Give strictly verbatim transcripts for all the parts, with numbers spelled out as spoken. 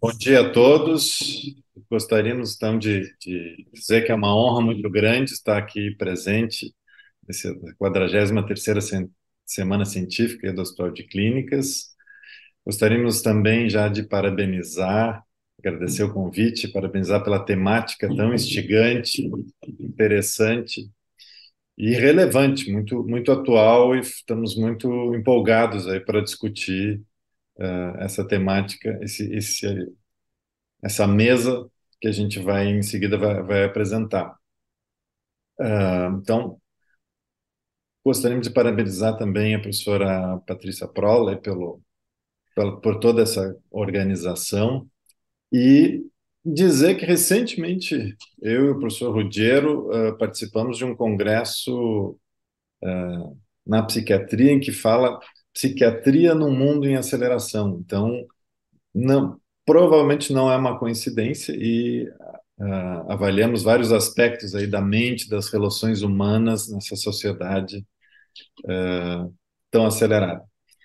Bom dia a todos. Gostaríamos então de, de dizer que é uma honra muito grande estar aqui presente nessa quadragésima terceira se- Semana Científica do Hospital de Clínicas. Gostaríamos também já de parabenizar, agradecer o convite, parabenizar pela temática tão instigante, interessante e relevante, muito, muito atual, e estamos muito empolgados aí para discutir eh, essa temática, esse, esse essa mesa que a gente vai em seguida vai, vai apresentar. Ah, então, gostaríamos de parabenizar também a professora Patrícia Prolle pelo, pelo, por toda essa organização e dizer que recentemente eu e o professor Ruggiero ah, participamos de um congresso na psiquiatria em que fala psiquiatria no mundo em aceleração. Então, não, provavelmente não é uma coincidência e ah, avaliamos vários aspectos aí da mente, das relações humanas nessa sociedade tão acelerada.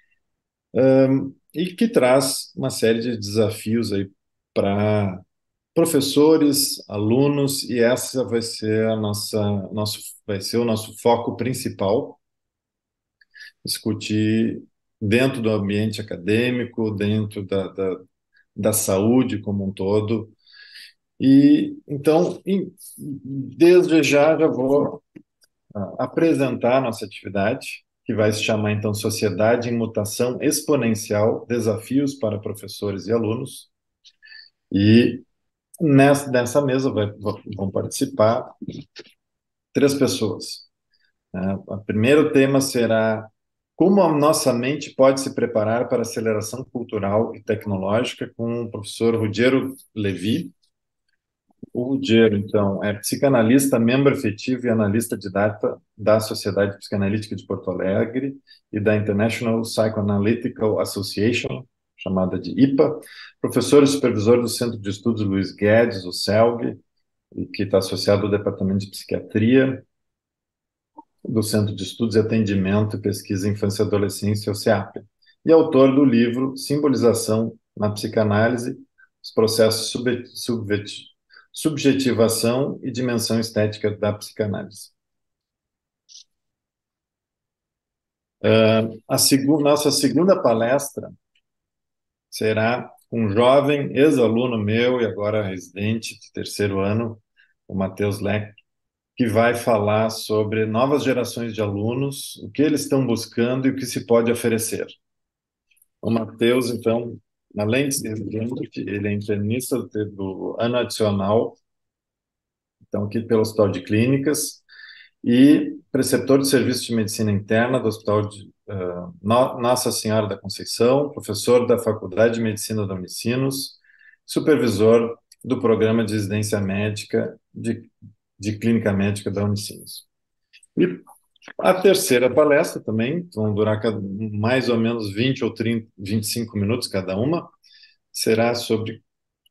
E que traz uma série de desafios aí para professores, alunos, e essa vai ser a nossa, nosso, vai ser o nosso foco principal, discutir dentro do ambiente acadêmico, dentro da, da, da saúde como um todo. E então, em- desde já, já vou ah, apresentar a nossa atividade, que vai se chamar então Sociedade em Mutação Exponencial: Desafios para Professores e Alunos. E nessa, nessa mesa vai, vão participar três pessoas, né? O primeiro tema será como a nossa mente pode se preparar para a aceleração cultural e tecnológica, com o professor Ruggiero Levi. O Ruggiero, então, é psicanalista, membro efetivo e analista de data da Sociedade Psicanalítica de Porto Alegre e da International Psychoanalytical Association, chamada de I P A, professor e supervisor do Centro de Estudos Luiz Guedes, o CELG, e que está associado ao Departamento de Psiquiatria do Centro de Estudos e Atendimento e Pesquisa em Infância e Adolescência, o CEAP, e autor do livro Simbolização na Psicanálise: Os Processos Sub Subvet- Subjetivação e Dimensão Estética da Psicanálise. Uh, a segu nossa segunda palestra será com um jovem ex-aluno meu e agora residente de terceiro ano, o Matheus Leck, que vai falar sobre novas gerações de alunos, o que eles estão buscando e o que se pode oferecer. O Matheus, então, além de ser residente, ele é internista do, do ano adicional, então, aqui pelo Hospital de Clínicas, e preceptor de serviço de medicina interna do Hospital de uh, Nossa Senhora da Conceição, professor da Faculdade de Medicina da Unicinos, supervisor do programa de residência médica de, de clínica médica da Unicinos. E a terceira palestra também, vão durar mais ou menos vinte ou trinta, vinte e cinco minutos cada uma, será sobre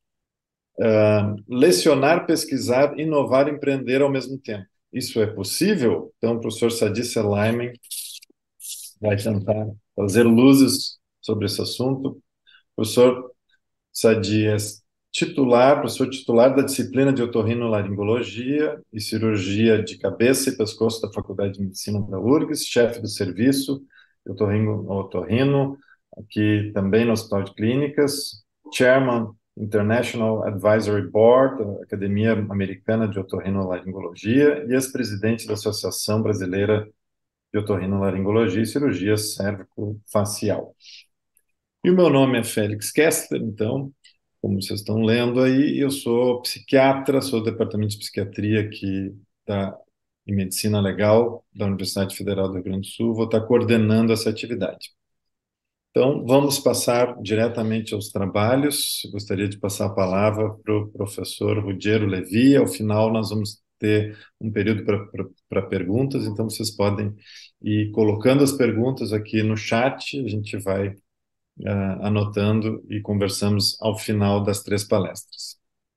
uh, lecionar, pesquisar, inovar e empreender ao mesmo tempo. Isso é possível? Então, o professor Sadi Selaiman vai tentar trazer luzes sobre esse assunto. O professor Sadi é titular, professor titular da disciplina de otorrinolaringologia e cirurgia de cabeça e pescoço da Faculdade de Medicina da U R G S, chefe do serviço de otorrino, otorrino aqui também no Hospital de Clínicas, chairman International Advisory Board, da Academia Americana de Otorrinolaringologia e ex-presidente da Associação Brasileira de Otorrinolaringologia e Cirurgia Cérvico-Facial. E o meu nome é Félix Kessler, então, como vocês estão lendo aí, eu sou psiquiatra, sou do Departamento de Psiquiatria aqui da, em Medicina Legal da Universidade Federal do Rio Grande do Sul, vou estar coordenando essa atividade. Então, vamos passar diretamente aos trabalhos. Eu gostaria de passar a palavra para o professor Ruggiero Levi. Ao final, nós vamos ter um período para perguntas, então vocês podem ir colocando as perguntas aqui no chat, a gente vai uh, anotando e conversamos ao final das três palestras.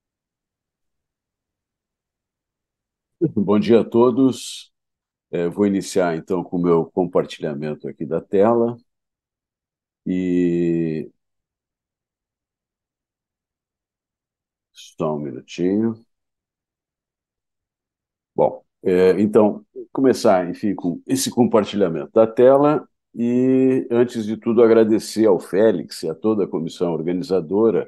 Bom dia a todos. É, vou iniciar então com o meu compartilhamento aqui da tela e Só um minutinho. Bom, é, então, começar, enfim, com esse compartilhamento da tela e, antes de tudo, agradecer ao Félix e a toda a comissão organizadora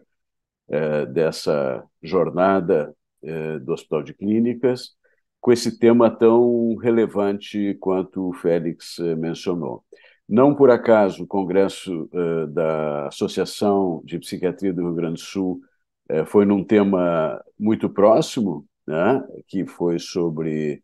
é, dessa jornada é, do Hospital de Clínicas, com esse tema tão relevante quanto o Félix é, mencionou. Não por acaso o Congresso é, da Associação de Psiquiatria do Rio Grande do Sul é, foi num tema muito próximo, né, que foi sobre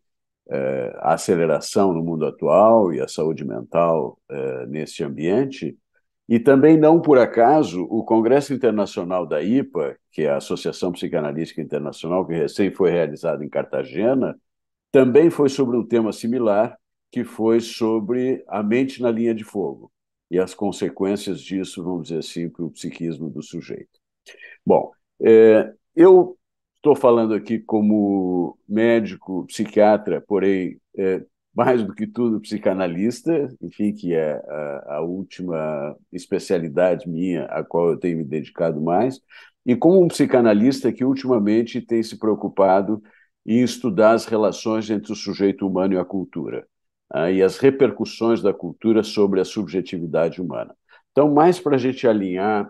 é, a aceleração no mundo atual e a saúde mental é, nesse ambiente. E também, não por acaso, o Congresso Internacional da I P A, que é a Associação Psicanalítica Internacional, que recém foi realizado em Cartagena, também foi sobre um tema similar, que foi sobre a mente na linha de fogo e as consequências disso, vamos dizer assim, para o psiquismo do sujeito. Bom, é, eu estou falando aqui como médico, psiquiatra, porém, é, mais do que tudo, psicanalista, enfim, que é a, a última especialidade minha, a qual eu tenho me dedicado mais, e como um psicanalista que ultimamente tem se preocupado em estudar as relações entre o sujeito humano e a cultura, ah, e as repercussões da cultura sobre a subjetividade humana. Então, mais para a gente alinhar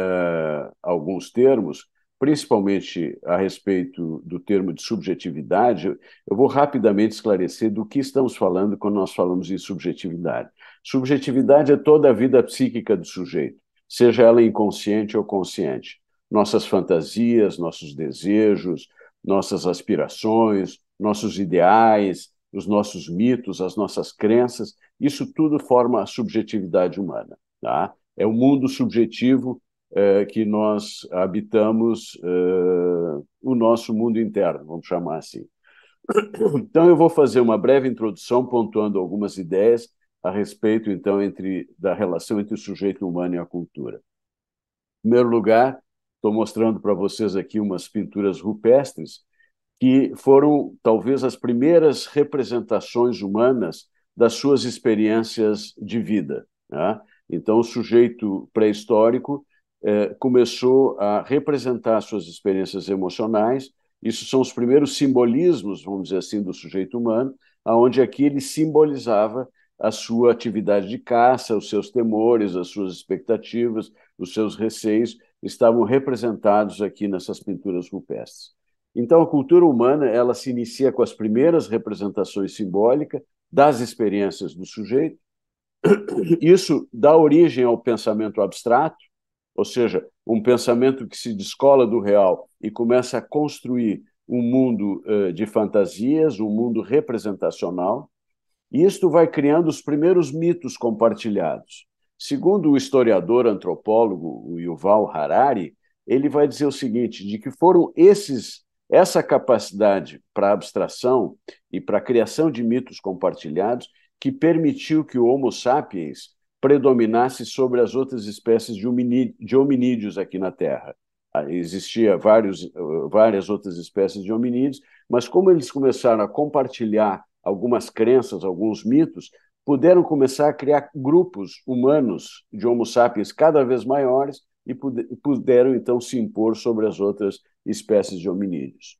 uh, alguns termos, principalmente a respeito do termo de subjetividade, eu vou rapidamente esclarecer do que estamos falando quando nós falamos em subjetividade. Subjetividade é toda a vida psíquica do sujeito, seja ela inconsciente ou consciente. Nossas fantasias, nossos desejos, nossas aspirações, nossos ideais, os nossos mitos, as nossas crenças, isso tudo forma a subjetividade humana. Tá? É o mundo subjetivo eh, que nós habitamos, eh, o nosso mundo interno, vamos chamar assim. Então, eu vou fazer uma breve introdução, pontuando algumas ideias a respeito, então, entre, da relação entre o sujeito humano e a cultura. Em primeiro lugar, estou mostrando para vocês aqui umas pinturas rupestres que foram, talvez, as primeiras representações humanas das suas experiências de vida. Né? Então, o sujeito pré-histórico eh, começou a representar suas experiências emocionais. Isso são os primeiros simbolismos, vamos dizer assim, do sujeito humano, aonde aqui ele simbolizava a sua atividade de caça, os seus temores, as suas expectativas, os seus receios, estavam representados aqui nessas pinturas rupestres. Então, a cultura humana ela se inicia com as primeiras representações simbólicas das experiências do sujeito. Isso dá origem ao pensamento abstrato, ou seja, um pensamento que se descola do real e começa a construir um mundo uh, de fantasias, um mundo representacional. E isto vai criando os primeiros mitos compartilhados. Segundo o historiador antropólogo o Yuval Harari, ele vai dizer o seguinte, de que foram esses essa capacidade para abstração e para a criação de mitos compartilhados que permitiu que o Homo sapiens predominasse sobre as outras espécies de hominídeos aqui na Terra. Existia vários, várias outras espécies de hominídeos, mas como eles começaram a compartilhar algumas crenças, alguns mitos, puderam começar a criar grupos humanos de Homo sapiens cada vez maiores e puderam, então, se impor sobre as outras espécies de hominídeos.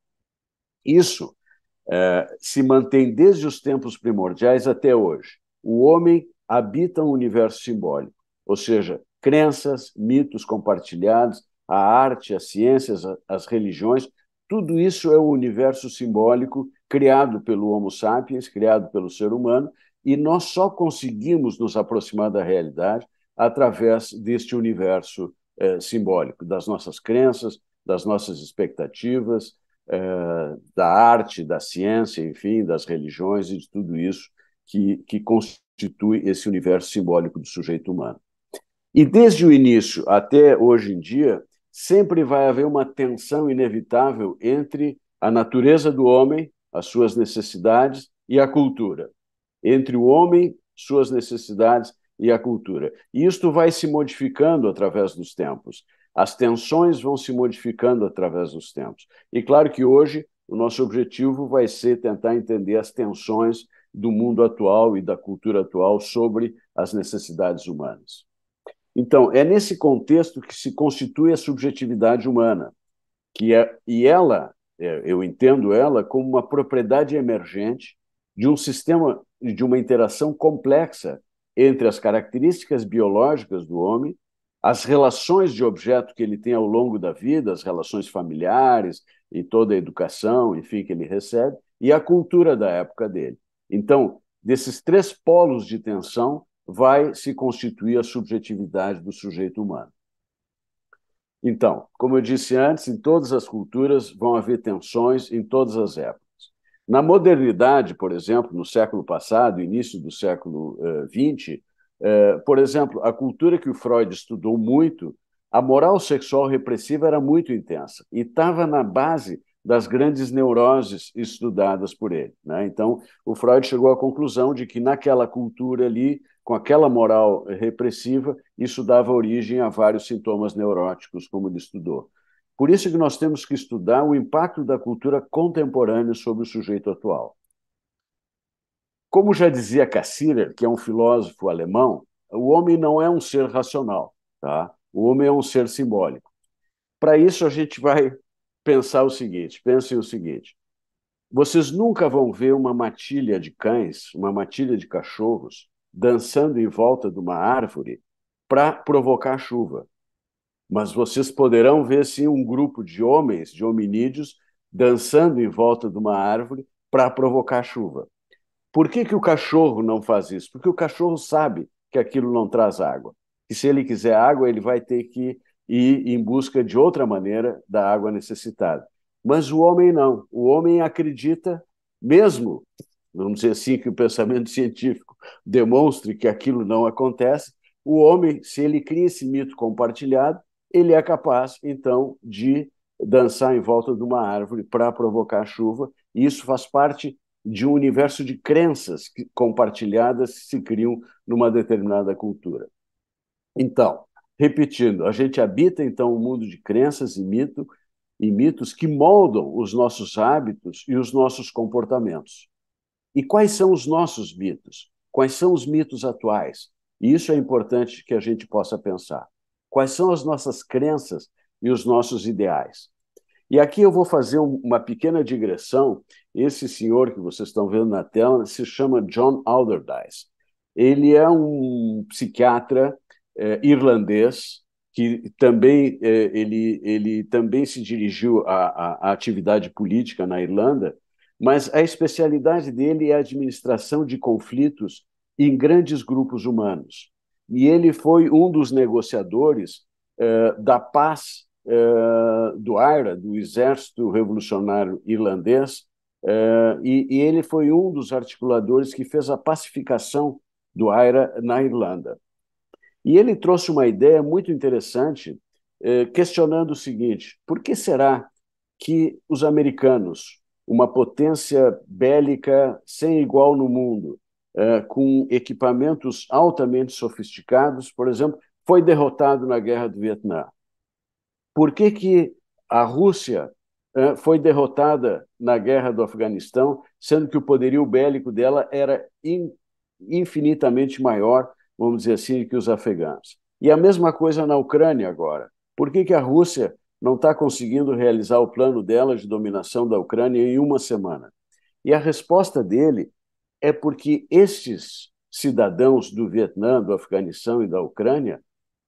Isso é, se mantém desde os tempos primordiais até hoje. O homem habita um universo simbólico, ou seja, crenças, mitos compartilhados, a arte, as ciências, as religiões, tudo isso é o universo simbólico criado pelo Homo sapiens, criado pelo ser humano, e nós só conseguimos nos aproximar da realidade através deste universo eh, simbólico, das nossas crenças, das nossas expectativas, eh, da arte, da ciência, enfim, das religiões e de tudo isso que, que constitui esse universo simbólico do sujeito humano. E desde o início até hoje em dia, sempre vai haver uma tensão inevitável entre a natureza do homem, as suas necessidades, e a cultura. Entre o homem, suas necessidades e a cultura. E isto vai se modificando através dos tempos. As tensões vão se modificando através dos tempos. E claro que hoje o nosso objetivo vai ser tentar entender as tensões do mundo atual e da cultura atual sobre as necessidades humanas. Então, é nesse contexto que se constitui a subjetividade humana. que é, e ela, é, eu entendo ela como uma propriedade emergente de um sistema, de uma interação complexa entre as características biológicas do homem, as relações de objeto que ele tem ao longo da vida, as relações familiares e toda a educação, enfim, que ele recebe, e a cultura da época dele. Então, desses três polos de tensão, vai se constituir a subjetividade do sujeito humano. Então, como eu disse antes, em todas as culturas vão haver tensões em todas as épocas. Na modernidade, por exemplo, no século passado, início do século vinte, uh, uh, por exemplo, a cultura que o Freud estudou muito, a moral sexual repressiva era muito intensa e estava na base das grandes neuroses estudadas por ele, né? Então, o Freud chegou à conclusão de que naquela cultura ali, com aquela moral repressiva, isso dava origem a vários sintomas neuróticos, como ele estudou. Por isso que nós temos que estudar o impacto da cultura contemporânea sobre o sujeito atual. Como já dizia Cassirer, que é um filósofo alemão, o homem não é um ser racional, tá? O homem é um ser simbólico. Para isso, a gente vai pensar o seguinte, pensem o seguinte, vocês nunca vão ver uma matilha de cães, uma matilha de cachorros, dançando em volta de uma árvore para provocar chuva. Mas vocês poderão ver, sim, um grupo de homens, de hominídeos, dançando em volta de uma árvore para provocar chuva. Por que, que o cachorro não faz isso? Porque o cachorro sabe que aquilo não traz água. E se ele quiser água, ele vai ter que ir em busca de outra maneira da água necessitada. Mas o homem não. O homem acredita, mesmo, vamos dizer assim, que o pensamento científico demonstre que aquilo não acontece, o homem, se ele cria esse mito compartilhado, ele é capaz, então, de dançar em volta de uma árvore para provocar chuva, e isso faz parte de um universo de crenças compartilhadas que se criam numa determinada cultura. Então, repetindo, a gente habita, então, um mundo de crenças e, mito, e mitos que moldam os nossos hábitos e os nossos comportamentos. E quais são os nossos mitos? Quais são os mitos atuais? E isso é importante que a gente possa pensar. Quais são as nossas crenças e os nossos ideais? E aqui eu vou fazer uma pequena digressão. Esse senhor que vocês estão vendo na tela se chama John Alderdice. Ele é um psiquiatra eh, irlandês que também, eh, ele, ele também se dirigiu à, à, à atividade política na Irlanda, mas a especialidade dele é a administração de conflitos em grandes grupos humanos. E ele foi um dos negociadores eh, da paz eh, do I R A, do Exército Revolucionário Irlandês, eh, e, e ele foi um dos articuladores que fez a pacificação do I R A na Irlanda. E ele trouxe uma ideia muito interessante, eh, questionando o seguinte: por que será que os americanos, uma potência bélica sem igual no mundo, eh, com equipamentos altamente sofisticados, por exemplo, foi derrotado na Guerra do Vietnã? Por que que a Rússia eh, foi derrotada na Guerra do Afeganistão, sendo que o poderio bélico dela era in, infinitamente maior, vamos dizer assim, que os afegãos? E a mesma coisa na Ucrânia agora. Por que que a Rússia não está conseguindo realizar o plano dela de dominação da Ucrânia em uma semana? E a resposta dele é porque estes cidadãos do Vietnã, do Afeganistão e da Ucrânia,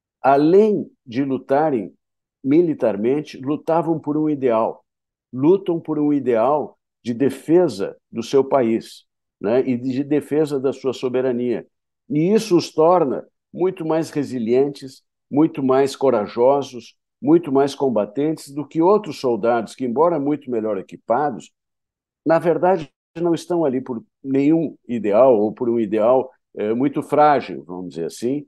além de lutarem militarmente, lutavam por um ideal, lutam por um ideal de defesa do seu país, né, e de defesa da sua soberania. E isso os torna muito mais resilientes, muito mais corajosos, muito mais combatentes do que outros soldados que, embora muito melhor equipados, na verdade não estão ali por nenhum ideal ou por um ideal é, muito frágil, vamos dizer assim,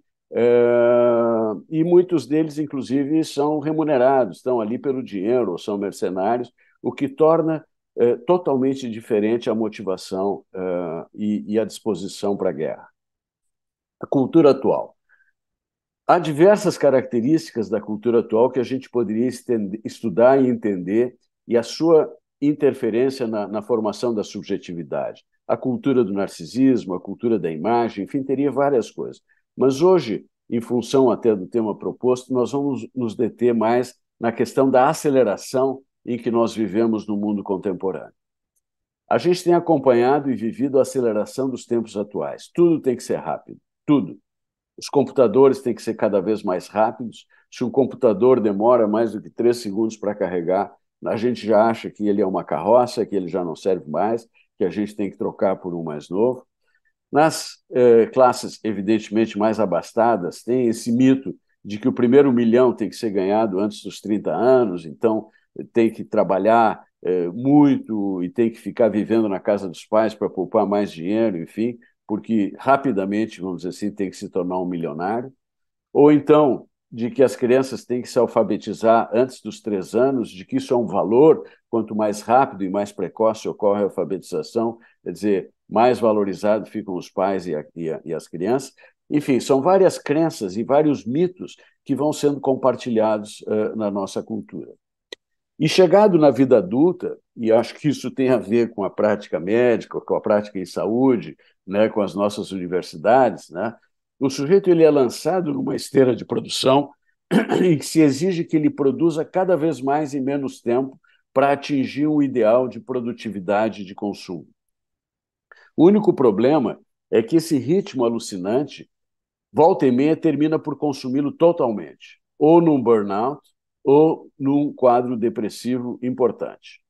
é, e muitos deles, inclusive, são remunerados, estão ali pelo dinheiro ou são mercenários, o que torna é, totalmente diferente a motivação é, e, e a disposição para a guerra. A cultura atual. Há diversas características da cultura atual que a gente poderia estender, estudar e entender, e a sua interferência na, na formação da subjetividade. A cultura do narcisismo, a cultura da imagem, enfim, teria várias coisas. Mas hoje, em função até do tema proposto, nós vamos nos deter mais na questão da aceleração em que nós vivemos no mundo contemporâneo. A gente tem acompanhado e vivido a aceleração dos tempos atuais. Tudo tem que ser rápido, tudo. Os computadores têm que ser cada vez mais rápidos. Se um computador demora mais do que três segundos para carregar, a gente já acha que ele é uma carroça, que ele já não serve mais, que a gente tem que trocar por um mais novo. Nas eh, classes, evidentemente, mais abastadas, tem esse mito de que o primeiro milhão tem que ser ganhado antes dos trinta anos, então tem que trabalhar eh, muito e tem que ficar vivendo na casa dos pais para poupar mais dinheiro, enfim, porque rapidamente, vamos dizer assim, tem que se tornar um milionário. Ou então, de que as crianças têm que se alfabetizar antes dos três anos, de que isso é um valor, quanto mais rápido e mais precoce ocorre a alfabetização, quer dizer, mais valorizado ficam os pais e, a, e, a, e as crianças. Enfim, são várias crenças e vários mitos que vão sendo compartilhados uh, na nossa cultura. E chegado na vida adulta, e acho que isso tem a ver com a prática médica, com a prática em saúde, né, com as nossas universidades, né, o sujeito ele é lançado numa esteira de produção em que se exige que ele produza cada vez mais em menos tempo para atingir um ideal de produtividade de consumo. O único problema é que esse ritmo alucinante, volta e meia, termina por consumi-lo totalmente, ou num burnout, ou num quadro depressivo importante.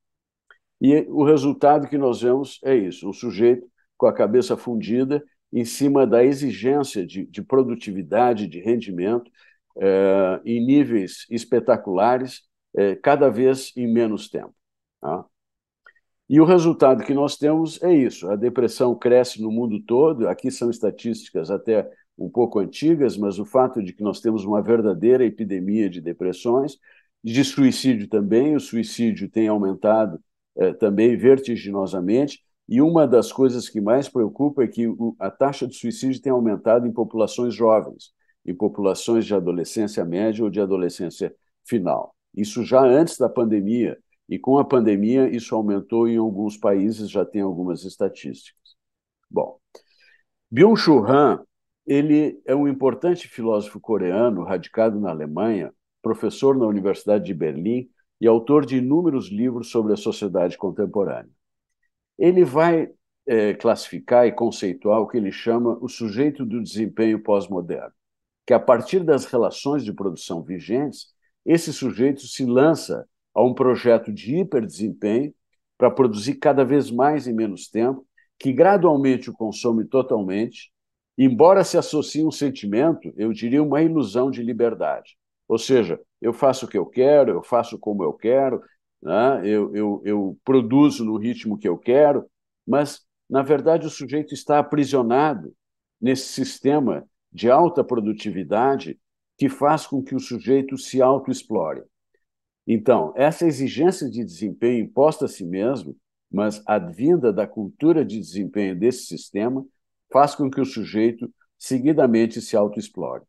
E o resultado que nós vemos é isso, o sujeito com a cabeça fundida em cima da exigência de, de produtividade, de rendimento, eh, em níveis espetaculares, eh, cada vez em menos tempo. Tá? E o resultado que nós temos é isso, a depressão cresce no mundo todo, aqui são estatísticas até um pouco antigas, mas o fato de que nós temos uma verdadeira epidemia de depressões, de suicídio também, o suicídio tem aumentado eh, também vertiginosamente, e uma das coisas que mais preocupa é que o, a taxa de suicídio tem aumentado em populações jovens, em populações de adolescência média ou de adolescência final. Isso já antes da pandemia, e com a pandemia isso aumentou em alguns países, já tem algumas estatísticas. Bom, Byung-Chul Han, ele é um importante filósofo coreano, radicado na Alemanha, professor na Universidade de Berlim e autor de inúmeros livros sobre a sociedade contemporânea. Ele vai é, classificar e conceituar o que ele chama o sujeito do desempenho pós-moderno, que a partir das relações de produção vigentes, esse sujeito se lança a um projeto de hiperdesempenho para produzir cada vez mais em menos tempo, que gradualmente o consome totalmente, embora se associe um sentimento, eu diria uma ilusão de liberdade. Ou seja, eu faço o que eu quero, eu faço como eu quero, né? eu, eu, eu produzo no ritmo que eu quero, mas, na verdade, o sujeito está aprisionado nesse sistema de alta produtividade que faz com que o sujeito se autoexplore. Então, essa exigência de desempenho imposta a si mesmo, mas advinda da cultura de desempenho desse sistema, faz com que o sujeito seguidamente se autoexplore.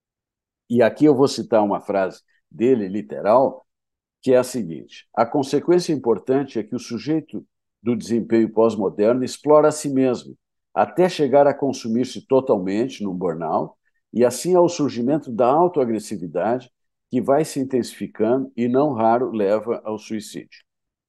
E aqui eu vou citar uma frase dele, literal, que é a seguinte: a consequência importante é que o sujeito do desempenho pós-moderno explora a si mesmo, até chegar a consumir-se totalmente num burnout, e assim ao surgimento da autoagressividade, que vai se intensificando e, não raro, leva ao suicídio.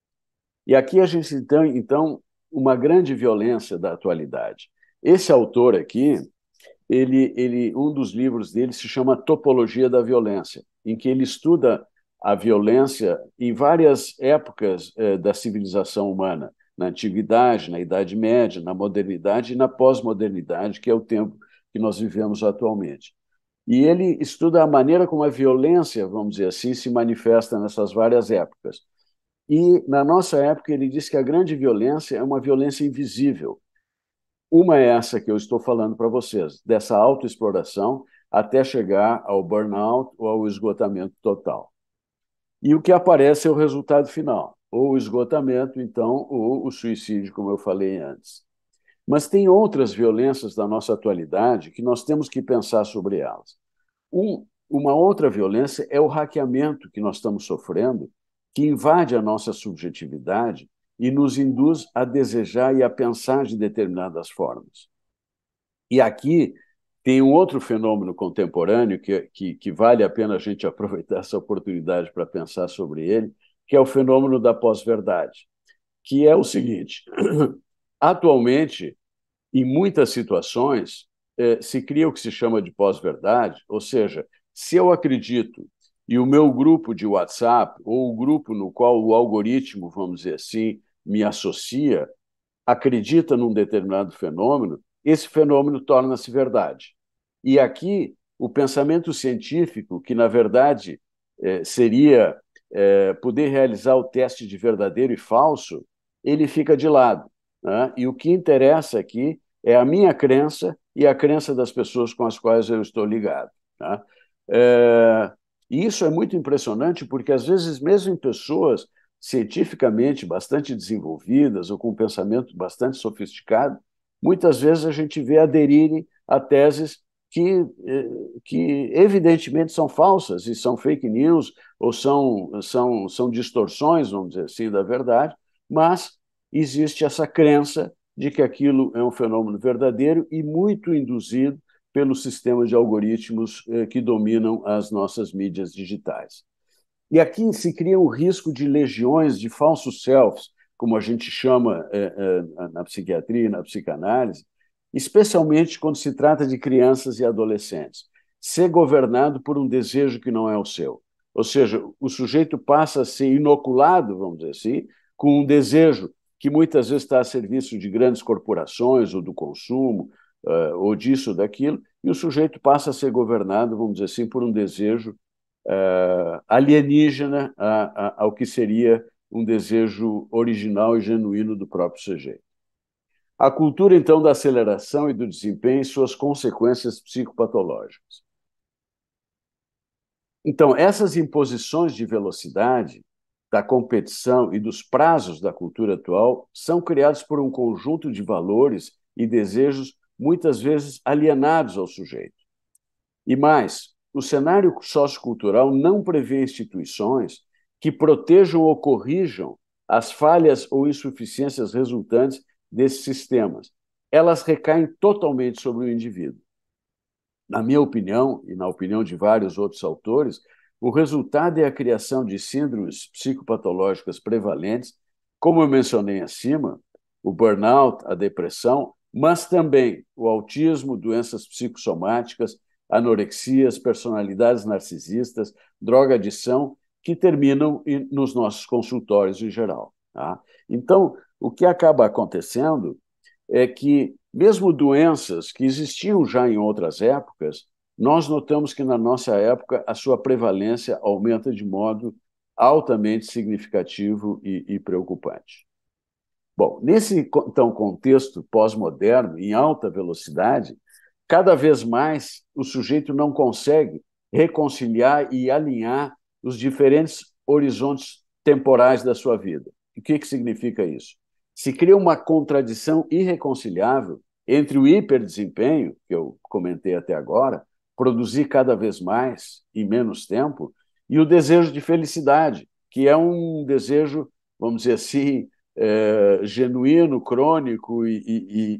E aqui a gente tem, então, uma grande violência da atualidade. Esse autor aqui, ele, ele, um dos livros dele se chama Topologia da Violência, em que ele estuda a violência em várias épocas eh, da civilização humana, na Antiguidade, na Idade Média, na Modernidade e na Pós-Modernidade, que é o tempo que nós vivemos atualmente. E ele estuda a maneira como a violência, vamos dizer assim, se manifesta nessas várias épocas. E, na nossa época, ele diz que a grande violência é uma violência invisível. Uma é essa que eu estou falando para vocês, dessa autoexploração até chegar ao burnout ou ao esgotamento total. E o que aparece é o resultado final, ou o esgotamento, então, ou o suicídio, como eu falei antes. Mas tem outras violências da nossa atualidade que nós temos que pensar sobre elas. Um, uma outra violência é o hackeamento que nós estamos sofrendo, que invade a nossa subjetividade e nos induz a desejar e a pensar de determinadas formas. E aqui tem um outro fenômeno contemporâneo que, que, que vale a pena a gente aproveitar essa oportunidade para pensar sobre ele, que é o fenômeno da pós-verdade, que é o seguinte: atualmente, em muitas situações, se cria o que se chama de pós-verdade, ou seja, se eu acredito e o meu grupo de WhatsApp, ou o grupo no qual o algoritmo, vamos dizer assim, me associa, acredita num determinado fenômeno, esse fenômeno torna-se verdade. E aqui, o pensamento científico, que na verdade seria poder realizar o teste de verdadeiro e falso, ele fica de lado, né? E o que interessa aqui é a minha crença e a crença das pessoas com as quais eu estou ligado, né? É, e isso é muito impressionante, porque às vezes, mesmo em pessoas cientificamente bastante desenvolvidas ou com um pensamento bastante sofisticado, muitas vezes a gente vê aderirem a teses que, que evidentemente são falsas e são fake news ou são, são, são distorções, vamos dizer assim, da verdade, mas existe essa crença de que aquilo é um fenômeno verdadeiro e muito induzido pelo sistema de algoritmos que dominam as nossas mídias digitais. E aqui se cria o risco de legiões de falsos selves, como a gente chama na psiquiatria e na psicanálise, especialmente quando se trata de crianças e adolescentes. Ser governado por um desejo que não é o seu. Ou seja, o sujeito passa a ser inoculado, vamos dizer assim, com um desejo que muitas vezes está a serviço de grandes corporações ou do consumo, ou disso ou daquilo, e o sujeito passa a ser governado, vamos dizer assim, por um desejo alienígena ao que seria um desejo original e genuíno do próprio sujeito. A cultura, então, da aceleração e do desempenho e suas consequências psicopatológicas. Então, essas imposições de velocidade, da competição e dos prazos da cultura atual são criados por um conjunto de valores e desejos muitas vezes alienados ao sujeito. E mais, o cenário sociocultural não prevê instituições que protejam ou corrijam as falhas ou insuficiências resultantes desses sistemas. Elas recaem totalmente sobre o indivíduo. Na minha opinião, e na opinião de vários outros autores, o resultado é a criação de síndromes psicopatológicas prevalentes, como eu mencionei acima, o burnout, a depressão, mas também o autismo, doenças psicossomáticas, anorexias, personalidades narcisistas, drogadição, que terminam nos nossos consultórios em geral. Tá? Então, o que acaba acontecendo é que, mesmo doenças que existiam já em outras épocas, nós notamos que, na nossa época, a sua prevalência aumenta de modo altamente significativo e, e preocupante. Bom, nesse então, contexto pós-moderno, em alta velocidade, cada vez mais o sujeito não consegue reconciliar e alinhar os diferentes horizontes temporais da sua vida. O que, que significa isso? Se cria uma contradição irreconciliável entre o hiperdesempenho, que eu comentei até agora, produzir cada vez mais em menos tempo, e o desejo de felicidade, que é um desejo, vamos dizer assim, é, genuíno, crônico e, e,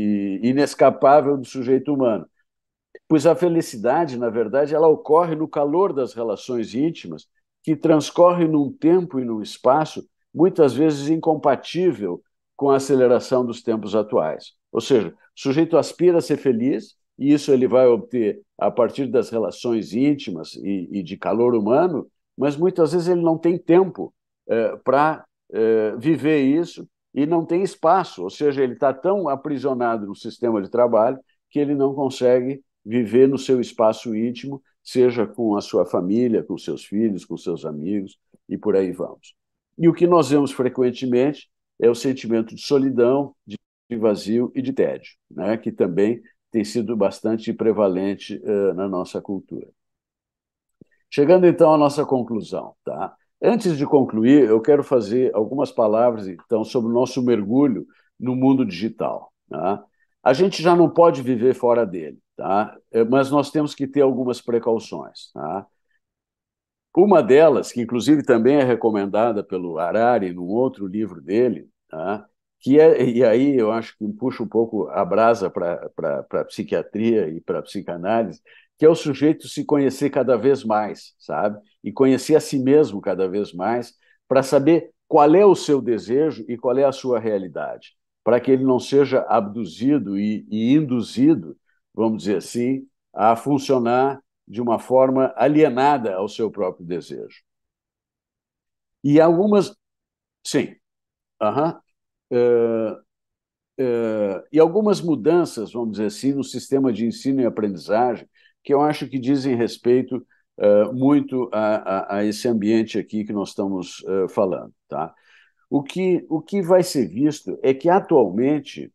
e inescapável do sujeito humano. Pois a felicidade, na verdade, ela ocorre no calor das relações íntimas, que transcorrem num tempo e num espaço muitas vezes incompatível com a aceleração dos tempos atuais. Ou seja, o sujeito aspira a ser feliz, e isso ele vai obter a partir das relações íntimas e, e de calor humano, mas muitas vezes ele não tem tempo eh, para eh, viver isso e não tem espaço, ou seja, ele está tão aprisionado no sistema de trabalho que ele não consegue viver no seu espaço íntimo, seja com a sua família, com seus filhos, com seus amigos, e por aí vamos. E o que nós vemos frequentemente é o sentimento de solidão, de vazio e de tédio, né, que também tem sido bastante prevalente uh, na nossa cultura. Chegando, então, à nossa conclusão. Tá? Antes de concluir, eu quero fazer algumas palavras, então, sobre o nosso mergulho no mundo digital. Tá? A gente já não pode viver fora dele, tá? Mas nós temos que ter algumas precauções. Tá? Uma delas, que inclusive também é recomendada pelo Harari, num outro livro dele, tá? Que é, e aí eu acho que puxa um pouco a brasa para a psiquiatria e para a psicanálise, que é o sujeito se conhecer cada vez mais, sabe? E conhecer a si mesmo cada vez mais, para saber qual é o seu desejo e qual é a sua realidade, para que ele não seja abduzido e, e induzido, vamos dizer assim, a funcionar de uma forma alienada ao seu próprio desejo. E algumas, sim, aham, uh, uh, e algumas mudanças, vamos dizer assim, no sistema de ensino e aprendizagem, que eu acho que dizem respeito uh, muito a, a, a esse ambiente aqui que nós estamos uh, falando, tá? O que, o que vai ser visto é que, atualmente,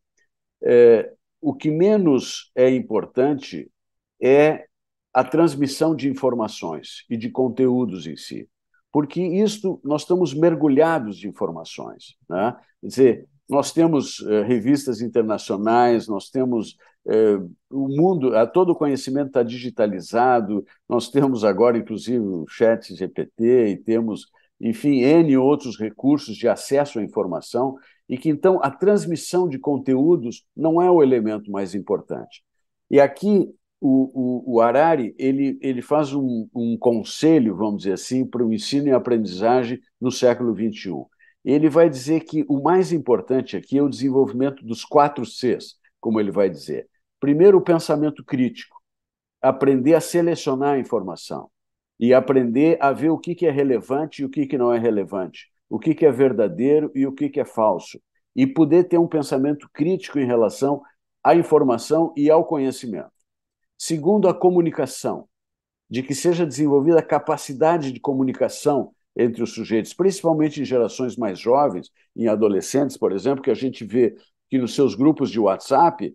é, o que menos é importante é a transmissão de informações e de conteúdos em si. Porque isto, nós estamos mergulhados de informações, né? Quer dizer, nós temos eh, revistas internacionais, nós temos eh, o mundo, a, todo o conhecimento está digitalizado, nós temos agora, inclusive, o chat G P T e temos, enfim, N outros recursos de acesso à informação, e que, então, a transmissão de conteúdos não é o elemento mais importante. E aqui o, o, o Harari ele, ele faz um, um conselho, vamos dizer assim, para o ensino e aprendizagem no século vinte e um. Ele vai dizer que o mais importante aqui é o desenvolvimento dos quatro Cs, como ele vai dizer. Primeiro, o pensamento crítico, aprender a selecionar a informação e aprender a ver o que é relevante e o que não é relevante, o que é verdadeiro e o que é falso, e poder ter um pensamento crítico em relação à informação e ao conhecimento. Segundo, a comunicação, de que seja desenvolvida a capacidade de comunicação entre os sujeitos, principalmente em gerações mais jovens, em adolescentes, por exemplo, que a gente vê que nos seus grupos de WhatsApp,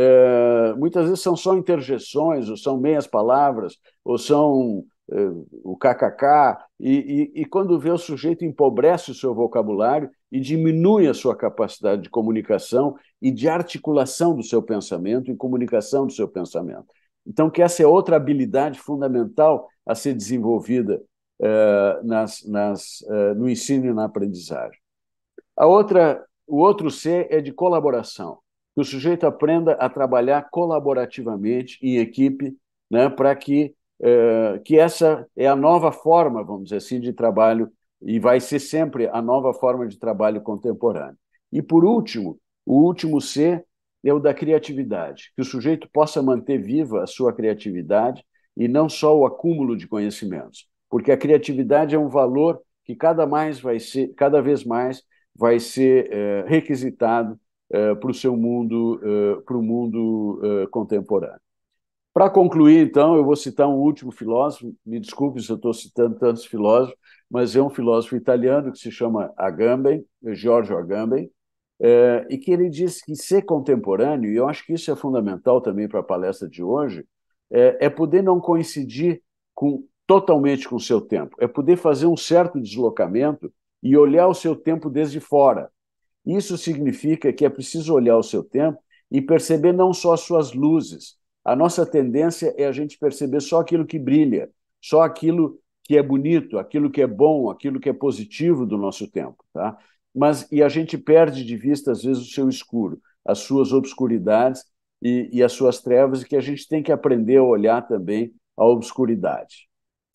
é, muitas vezes são só interjeções, ou são meias palavras, ou são é, o kkk, e, e, e quando vê o sujeito empobrece o seu vocabulário e diminui a sua capacidade de comunicação e de articulação do seu pensamento e comunicação do seu pensamento. Então, que essa é outra habilidade fundamental a ser desenvolvida uh, nas, nas, uh, no ensino e na aprendizagem. A outra, o outro C é de colaboração, que o sujeito aprenda a trabalhar colaborativamente em equipe, né, para que, uh, que essa é a nova forma, vamos dizer assim, de trabalho, e vai ser sempre a nova forma de trabalho contemporâneo. E, por último, o último C é o da criatividade, que o sujeito possa manter viva a sua criatividade e não só o acúmulo de conhecimentos, porque a criatividade é um valor que cada, mais vai ser, cada vez mais vai ser é, requisitado é, para o seu mundo, é, para o mundo é, contemporâneo. Para concluir, então, eu vou citar um último filósofo, me desculpe se eu estou citando tantos filósofos, mas é um filósofo italiano que se chama Agamben, Giorgio Agamben, é, e que ele diz que ser contemporâneo, e eu acho que isso é fundamental também para a palestra de hoje, é, é poder não coincidir com, totalmente com o seu tempo, é poder fazer um certo deslocamento e olhar o seu tempo desde fora. Isso significa que é preciso olhar o seu tempo e perceber não só as suas luzes. A nossa tendência é a gente perceber só aquilo que brilha, só aquilo que é bonito, aquilo que é bom, aquilo que é positivo do nosso tempo, tá? Mas e a gente perde de vista, às vezes, o seu escuro, as suas obscuridades e, e as suas trevas, e que a gente tem que aprender a olhar também a obscuridade.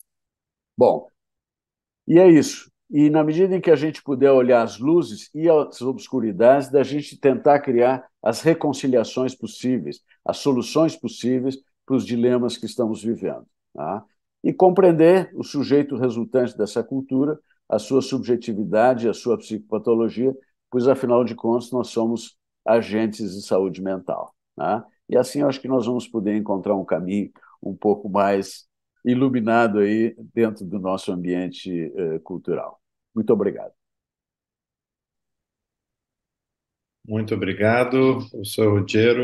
Bom, e é isso. E na medida em que a gente puder olhar as luzes e as obscuridades, da gente tentar criar as reconciliações possíveis, as soluções possíveis para os dilemas que estamos vivendo, tá? E compreender o sujeito resultante dessa cultura, a sua subjetividade, a sua psicopatologia, pois, afinal de contas, nós somos agentes de saúde mental, tá? E assim eu acho que nós vamos poder encontrar um caminho um pouco mais iluminado aí dentro do nosso ambiente eh, cultural. Muito obrigado. Muito obrigado, professor Ruggiero.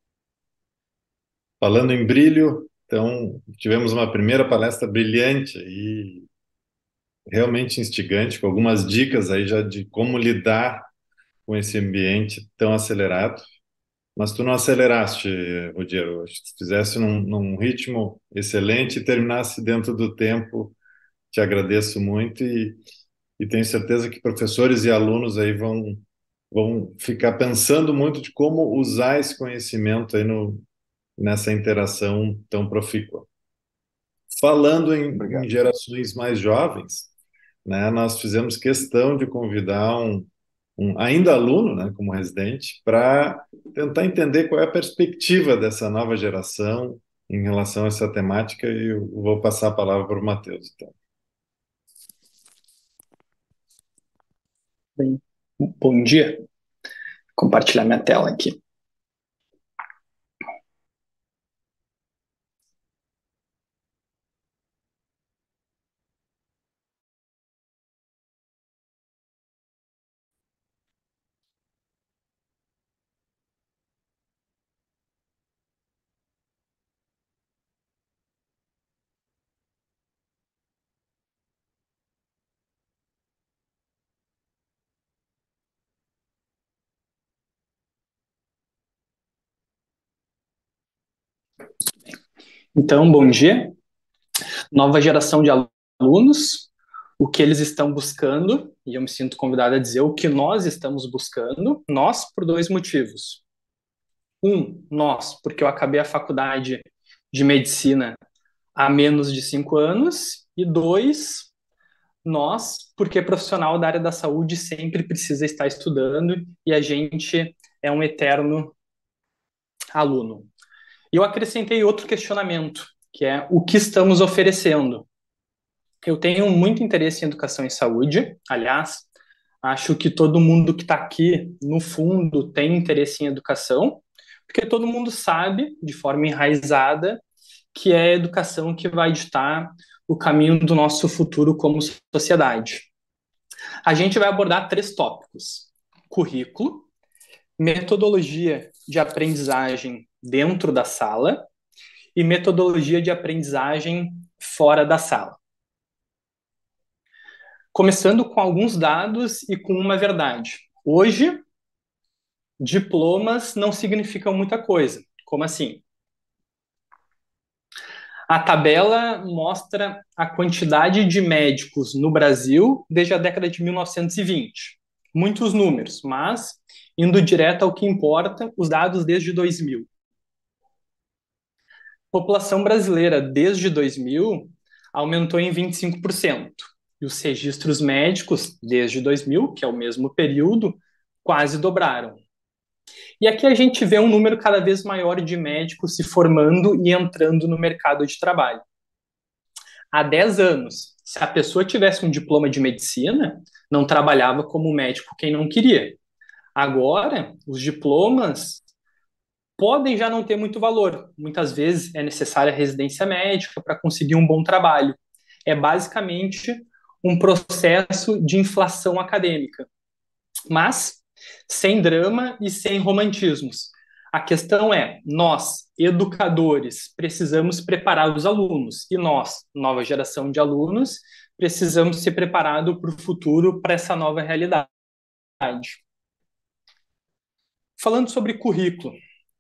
Falando em brilho, então, tivemos uma primeira palestra brilhante e realmente instigante, com algumas dicas aí já de como lidar com esse ambiente tão acelerado. Mas tu não aceleraste, Ruggiero. Se fizesse num, num ritmo excelente e terminasse dentro do tempo, te agradeço muito e, e tenho certeza que professores e alunos aí vão, vão ficar pensando muito de como usar esse conhecimento aí no, nessa interação tão profícua. Falando em, em Obrigado. gerações mais jovens, né, nós fizemos questão de convidar um, um ainda aluno, né, como residente, para tentar entender qual é a perspectiva dessa nova geração em relação a essa temática, e eu vou passar a palavra para o Matheus, então. Bem, bom dia. Compartilhar minha tela aqui. Então, bom dia. Nova geração de alunos, o que eles estão buscando, e eu me sinto convidado a dizer o que nós estamos buscando, nós por dois motivos. Um, nós, porque eu acabei a faculdade de medicina há menos de cinco anos, e dois, nós, porque profissional da área da saúde sempre precisa estar estudando e a gente é um eterno aluno. E eu acrescentei outro questionamento, que é o que estamos oferecendo. Eu tenho muito interesse em educação e saúde, aliás, acho que todo mundo que está aqui, no fundo, tem interesse em educação, porque todo mundo sabe, de forma enraizada, que é a educação que vai ditar o caminho do nosso futuro como sociedade. A gente vai abordar três tópicos: currículo, metodologia de aprendizagem dentro da sala e metodologia de aprendizagem fora da sala. Começando com alguns dados e com uma verdade. Hoje, diplomas não significam muita coisa. Como assim? A tabela mostra a quantidade de médicos no Brasil desde a década de mil novecentos e vinte. Muitos números, mas indo direto ao que importa, os dados desde dois mil. População brasileira desde dois mil aumentou em vinte e cinco por cento. E os registros médicos desde dois mil, que é o mesmo período, quase dobraram. E aqui a gente vê um número cada vez maior de médicos se formando e entrando no mercado de trabalho. Há dez anos, se a pessoa tivesse um diploma de medicina, não trabalhava como médico quem não queria. Agora, os diplomas podem já não ter muito valor. Muitas vezes é necessária residência médica para conseguir um bom trabalho. É basicamente um processo de inflação acadêmica. Mas sem drama e sem romantismos. A questão é, nós, educadores, precisamos preparar os alunos, e nós, nova geração de alunos, precisamos ser preparados para o futuro, para essa nova realidade. Falando sobre currículo,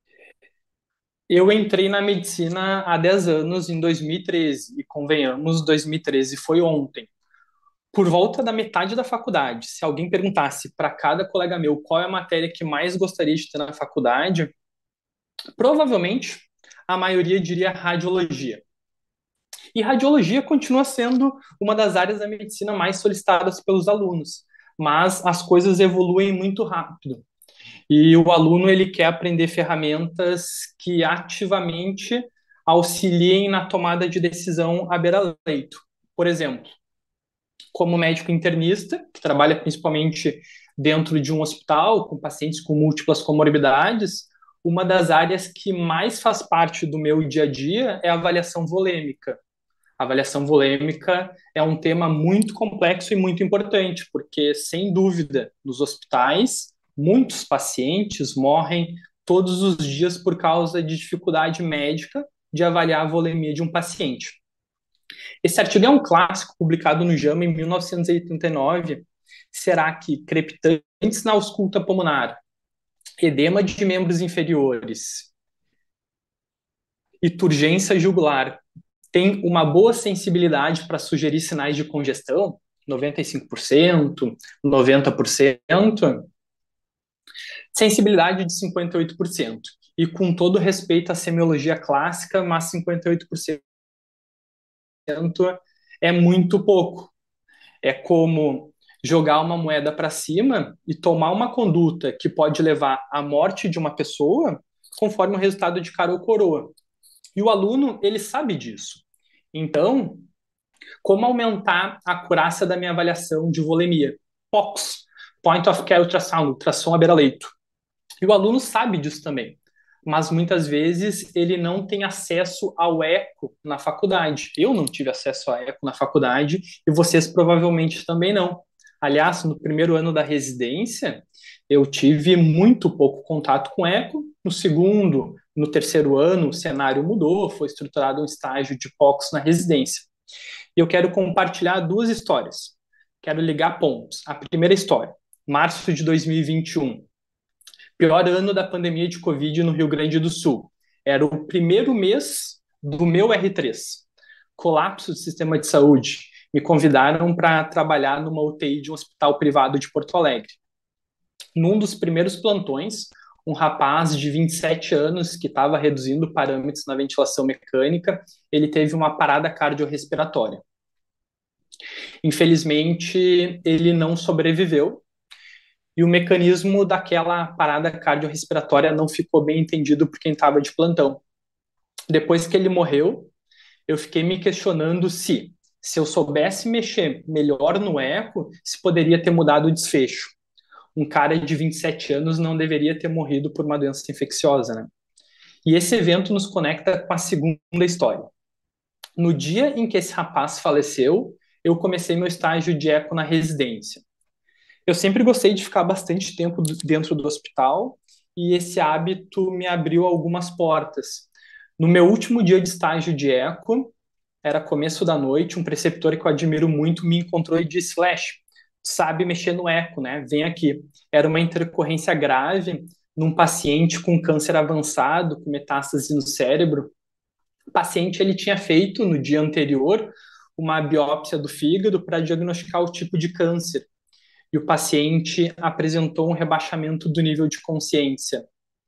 eu entrei na medicina há dez anos, em dois mil e treze, e convenhamos, dois mil e treze foi ontem. Por volta da metade da faculdade, se alguém perguntasse para cada colega meu qual é a matéria que mais gostaria de ter na faculdade, provavelmente a maioria diria radiologia. E radiologia continua sendo uma das áreas da medicina mais solicitadas pelos alunos, mas as coisas evoluem muito rápido. E o aluno ele quer aprender ferramentas que ativamente auxiliem na tomada de decisão à beira-leito. Por exemplo, como médico internista, que trabalha principalmente dentro de um hospital com pacientes com múltiplas comorbidades, uma das áreas que mais faz parte do meu dia a dia é a avaliação volêmica. A avaliação volêmica é um tema muito complexo e muito importante, porque, sem dúvida, nos hospitais, muitos pacientes morrem todos os dias por causa de dificuldade médica de avaliar a volemia de um paciente. Esse artigo é um clássico publicado no JAMA em mil novecentos e oitenta e nove. Será que crepitantes na ausculta pulmonar, edema de membros inferiores e turgência jugular tem uma boa sensibilidade para sugerir sinais de congestão? noventa e cinco por cento, noventa por cento. Sensibilidade de cinquenta e oito por cento. E com todo respeito à semiologia clássica, mas cinquenta e oito por cento é muito pouco. É como jogar uma moeda para cima e tomar uma conduta que pode levar à morte de uma pessoa, conforme o resultado de cara ou coroa. E o aluno, ele sabe disso. Então, como aumentar a acurácia da minha avaliação de volemia? P O C S, Point of Care Ultrasound, ultrassom à beira-leito. E o aluno sabe disso também, mas muitas vezes ele não tem acesso ao eco na faculdade. Eu não tive acesso ao eco na faculdade e vocês provavelmente também não. Aliás, no primeiro ano da residência, eu tive muito pouco contato com eco. No segundo, no terceiro ano, o cenário mudou, foi estruturado um estágio de P O C S na residência. E eu quero compartilhar duas histórias. Quero ligar pontos. A primeira história, março de dois mil e vinte e um. Pior ano da pandemia de Covid no Rio Grande do Sul. Era o primeiro mês do meu R três. Colapso do sistema de saúde. Me convidaram para trabalhar numa U T I de um hospital privado de Porto Alegre. Num dos primeiros plantões, um rapaz de vinte e sete anos que estava reduzindo parâmetros na ventilação mecânica, ele teve uma parada cardiorrespiratória. Infelizmente, ele não sobreviveu e o mecanismo daquela parada cardiorrespiratória não ficou bem entendido por quem estava de plantão. Depois que ele morreu, eu fiquei me questionando se, se eu soubesse mexer melhor no eco, se poderia ter mudado o desfecho. Um cara de vinte e sete anos não deveria ter morrido por uma doença infecciosa, né? E esse evento nos conecta com a segunda história. No dia em que esse rapaz faleceu, eu comecei meu estágio de eco na residência. Eu sempre gostei de ficar bastante tempo dentro do hospital e esse hábito me abriu algumas portas. No meu último dia de estágio de eco, era começo da noite, um preceptor que eu admiro muito me encontrou e disse: Flash, sabe mexer no eco, né? Vem aqui. Era uma intercorrência grave num paciente com câncer avançado, com metástase no cérebro. O paciente ele tinha feito no dia anterior uma biópsia do fígado para diagnosticar o tipo de câncer. E o paciente apresentou um rebaixamento do nível de consciência.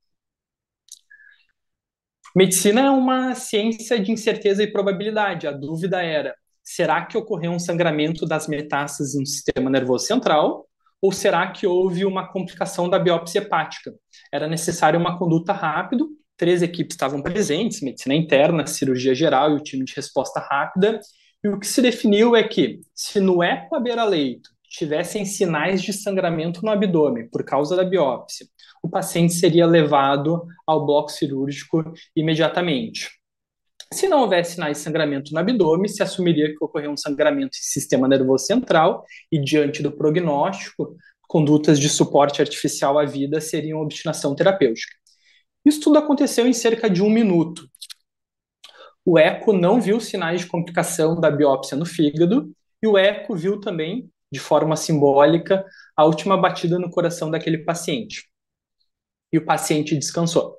Medicina é uma ciência de incerteza e probabilidade. A dúvida era: será que ocorreu um sangramento das metástases no sistema nervoso central? Ou será que houve uma complicação da biópsia hepática? Era necessária uma conduta rápida. Três equipes estavam presentes: medicina interna, cirurgia geral e o time de resposta rápida. E o que se definiu é que, se no eco à beira-leito tivessem sinais de sangramento no abdômen por causa da biópsia, o paciente seria levado ao bloco cirúrgico imediatamente. Se não houvesse sinais de sangramento no abdômen, se assumiria que ocorreu um sangramento no sistema nervoso central e, diante do prognóstico, condutas de suporte artificial à vida seriam obstinação terapêutica. Isso tudo aconteceu em cerca de um minuto. O eco não viu sinais de complicação da biópsia no fígado e o eco viu também, de forma simbólica, a última batida no coração daquele paciente. E o paciente descansou.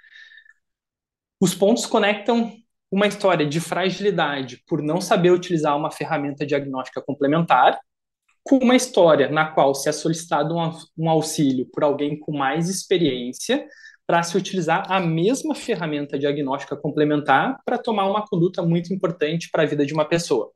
Os pontos conectam uma história de fragilidade por não saber utilizar uma ferramenta diagnóstica complementar com uma história na qual se é solicitado um auxílio por alguém com mais experiência para se utilizar a mesma ferramenta diagnóstica complementar para tomar uma conduta muito importante para a vida de uma pessoa.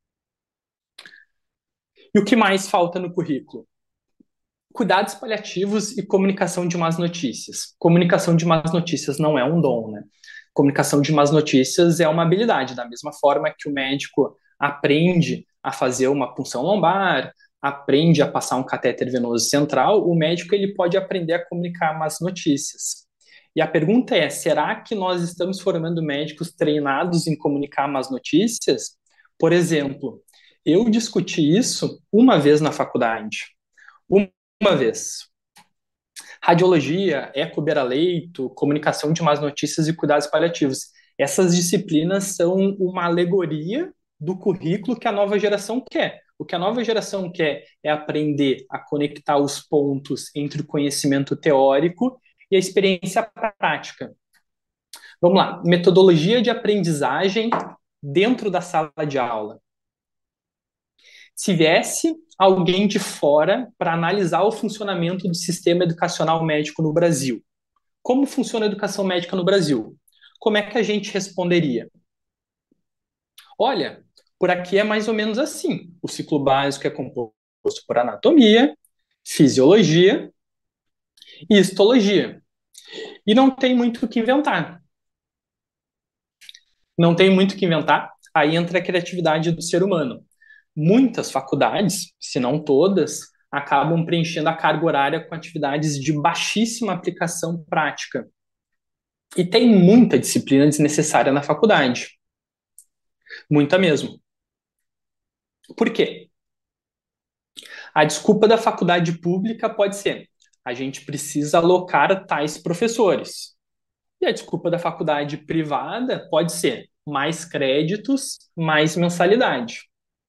E o que mais falta no currículo? Cuidados paliativos e comunicação de más notícias. Comunicação de más notícias não é um dom, né? Comunicação de más notícias é uma habilidade, da mesma forma que o médico aprende a fazer uma punção lombar, aprende a passar um catéter venoso central, o médico ele pode aprender a comunicar más notícias. E a pergunta é, será que nós estamos formando médicos treinados em comunicar más notícias? Por exemplo, eu discuti isso uma vez na faculdade. Uma vez. Radiologia, eco beira-leito, comunicação de más notícias e cuidados paliativos. Essas disciplinas são uma alegoria do currículo que a nova geração quer. O que a nova geração quer é aprender a conectar os pontos entre o conhecimento teórico e a experiência prática. Vamos lá. Metodologia de aprendizagem dentro da sala de aula. Se viesse alguém de fora para analisar o funcionamento do sistema educacional médico no Brasil, como funciona a educação médica no Brasil? Como é que a gente responderia? Olha, Por aqui é mais ou menos assim. O ciclo básico é composto por anatomia, fisiologia e histologia. E não tem muito o que inventar. Não tem muito o que inventar. Aí entra a criatividade do ser humano. Muitas faculdades, se não todas, acabam preenchendo a carga horária com atividades de baixíssima aplicação prática. E tem muita disciplina desnecessária na faculdade. Muita mesmo. Por quê? A desculpa da faculdade pública pode ser: a gente precisa alocar tais professores. E a desculpa da faculdade privada pode ser: mais créditos, mais mensalidade.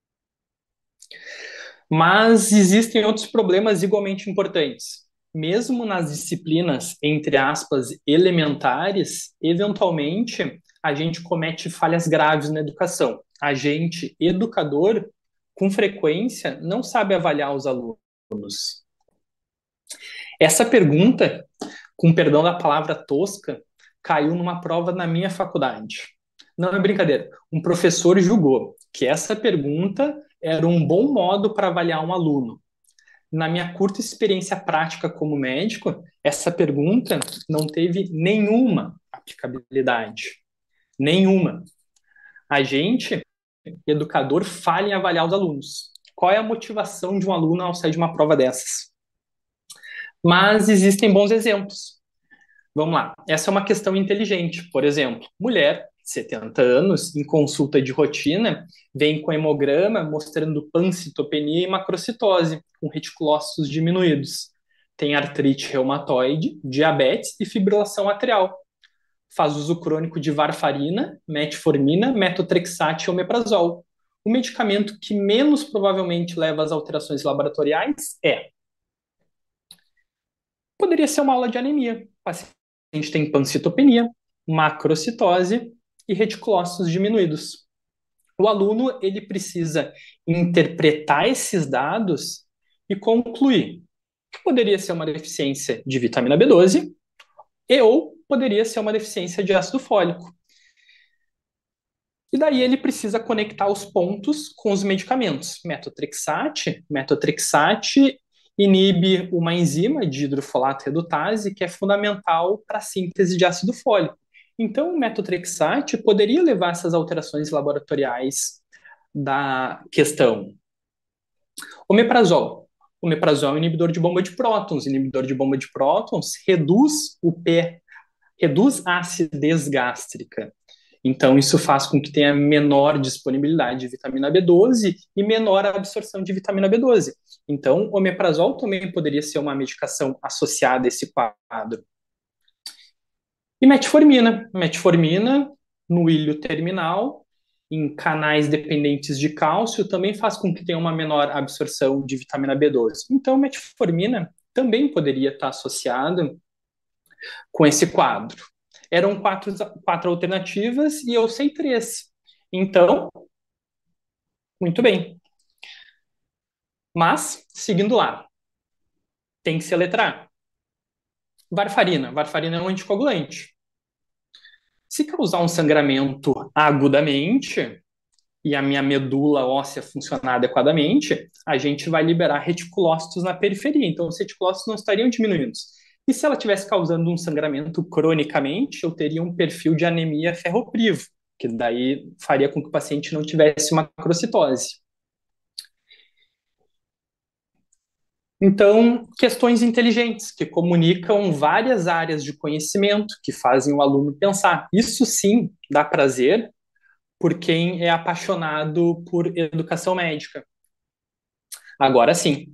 Mas existem outros problemas igualmente importantes. Mesmo nas disciplinas, entre aspas, elementares, eventualmente a gente comete falhas graves na educação. A gente, educador, com frequência, não sabe avaliar os alunos. Essa pergunta, com perdão da palavra tosca, caiu numa prova na minha faculdade. Não é brincadeira. Um professor julgou que essa pergunta era um bom modo para avaliar um aluno. Na minha curta experiência prática como médico, essa pergunta não teve nenhuma aplicabilidade. Nenhuma. A gente, educador, falha em avaliar os alunos. Qual é a motivação de um aluno ao sair de uma prova dessas? Mas existem bons exemplos. Vamos lá. Essa é uma questão inteligente. Por exemplo, mulher, setenta anos, em consulta de rotina, vem com hemograma mostrando pancitopenia e macrocitose, com reticulócitos diminuídos. Tem artrite reumatoide, diabetes e fibrilação atrial. Faz uso crônico de varfarina, metformina, metotrexate e omeprazol. O medicamento que menos provavelmente leva às alterações laboratoriais é: poderia ser uma aula de anemia. O paciente tem pancitopenia, macrocitose e reticulócitos diminuídos. O aluno ele precisa interpretar esses dados e concluir que poderia ser uma deficiência de vitamina B doze e ou poderia ser uma deficiência de ácido fólico. E daí ele precisa conectar os pontos com os medicamentos. Metotrexate, metotrexate inibe uma enzima de hidrofolato redutase que é fundamental para a síntese de ácido fólico. Então, o metotrexate poderia levar essas alterações laboratoriais da questão. Omeprazol. Omeprazol é um inibidor de bomba de prótons. O inibidor de bomba de prótons reduz o pH, reduz a acidez gástrica. Então, isso faz com que tenha menor disponibilidade de vitamina B doze e menor absorção de vitamina B doze. Então, o omeprazol também poderia ser uma medicação associada a esse quadro. E metformina. Metformina, no ilho terminal, em canais dependentes de cálcio, também faz com que tenha uma menor absorção de vitamina B doze. Então, metformina também poderia estar associada com esse quadro. Eram quatro, quatro alternativas e eu sei três. Então, muito bem. Mas, seguindo lá, tem que se letrar. Varfarina. Varfarina é um anticoagulante. Se causar um sangramento agudamente e a minha medula óssea funcionar adequadamente, a gente vai liberar reticulócitos na periferia. Então, os reticulócitos não estariam diminuindo. E se ela estivesse causando um sangramento cronicamente, eu teria um perfil de anemia ferroprivo, que daí faria com que o paciente não tivesse macrocitose. Então, questões inteligentes, que comunicam várias áreas de conhecimento, que fazem o aluno pensar. Isso sim dá prazer por quem é apaixonado por educação médica. Agora sim.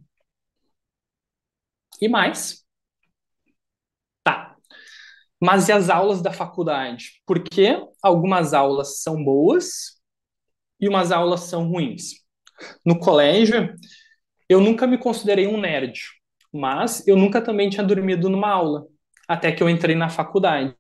E mais? Tá. Mas e as aulas da faculdade? Por que algumas aulas são boas e umas aulas são ruins? No colégio, eu nunca me considerei um nerd, mas eu nunca também tinha dormido numa aula, até que eu entrei na faculdade.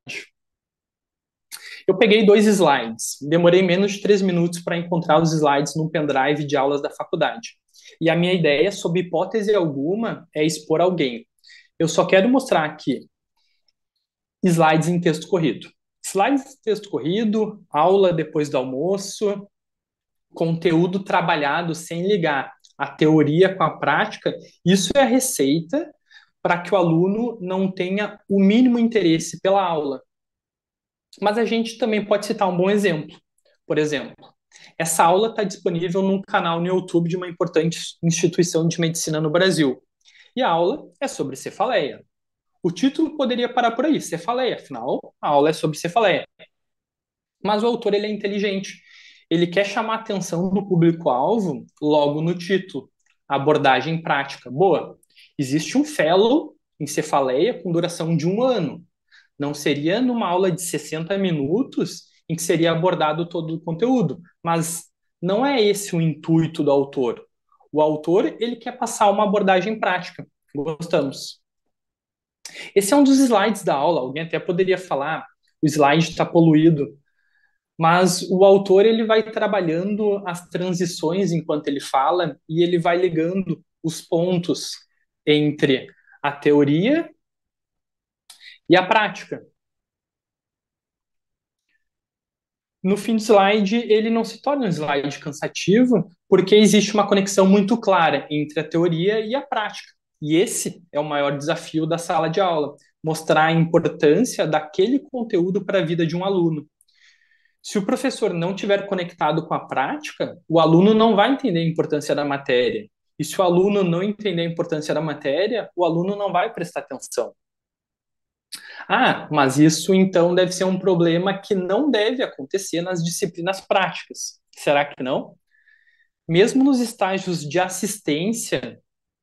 Eu peguei dois slides, demorei menos de três minutos para encontrar os slides num pendrive de aulas da faculdade. E a minha ideia, sob hipótese alguma, é expor alguém. Eu só quero mostrar aqui slides em texto corrido. Slides em texto corrido, aula depois do almoço, conteúdo trabalhado sem ligar a teoria com a prática, isso é a receita para que o aluno não tenha o mínimo interesse pela aula. Mas a gente também pode citar um bom exemplo. Por exemplo, essa aula está disponível num canal no YouTube de uma importante instituição de medicina no Brasil. E a aula é sobre cefaleia. O título poderia parar por aí, cefaleia, afinal, a aula é sobre cefaleia. Mas o autor ele é inteligente. Ele quer chamar a atenção do público-alvo logo no título. Abordagem prática. Boa. Existe um fellow em cefaleia com duração de um ano. Não seria numa aula de sessenta minutos em que seria abordado todo o conteúdo. Mas não é esse o intuito do autor. O autor ele quer passar uma abordagem prática. Gostamos. Esse é um dos slides da aula. Alguém até poderia falar, o slide está poluído. Mas o autor ele vai trabalhando as transições enquanto ele fala e ele vai ligando os pontos entre a teoria e a prática. No fim do slide, ele não se torna um slide cansativo, porque existe uma conexão muito clara entre a teoria e a prática. E esse é o maior desafio da sala de aula, mostrar a importância daquele conteúdo para a vida de um aluno. Se o professor não tiver conectado com a prática, o aluno não vai entender a importância da matéria. E se o aluno não entender a importância da matéria, o aluno não vai prestar atenção. Ah, mas isso então deve ser um problema que não deve acontecer nas disciplinas práticas. Será que não? Mesmo nos estágios de assistência,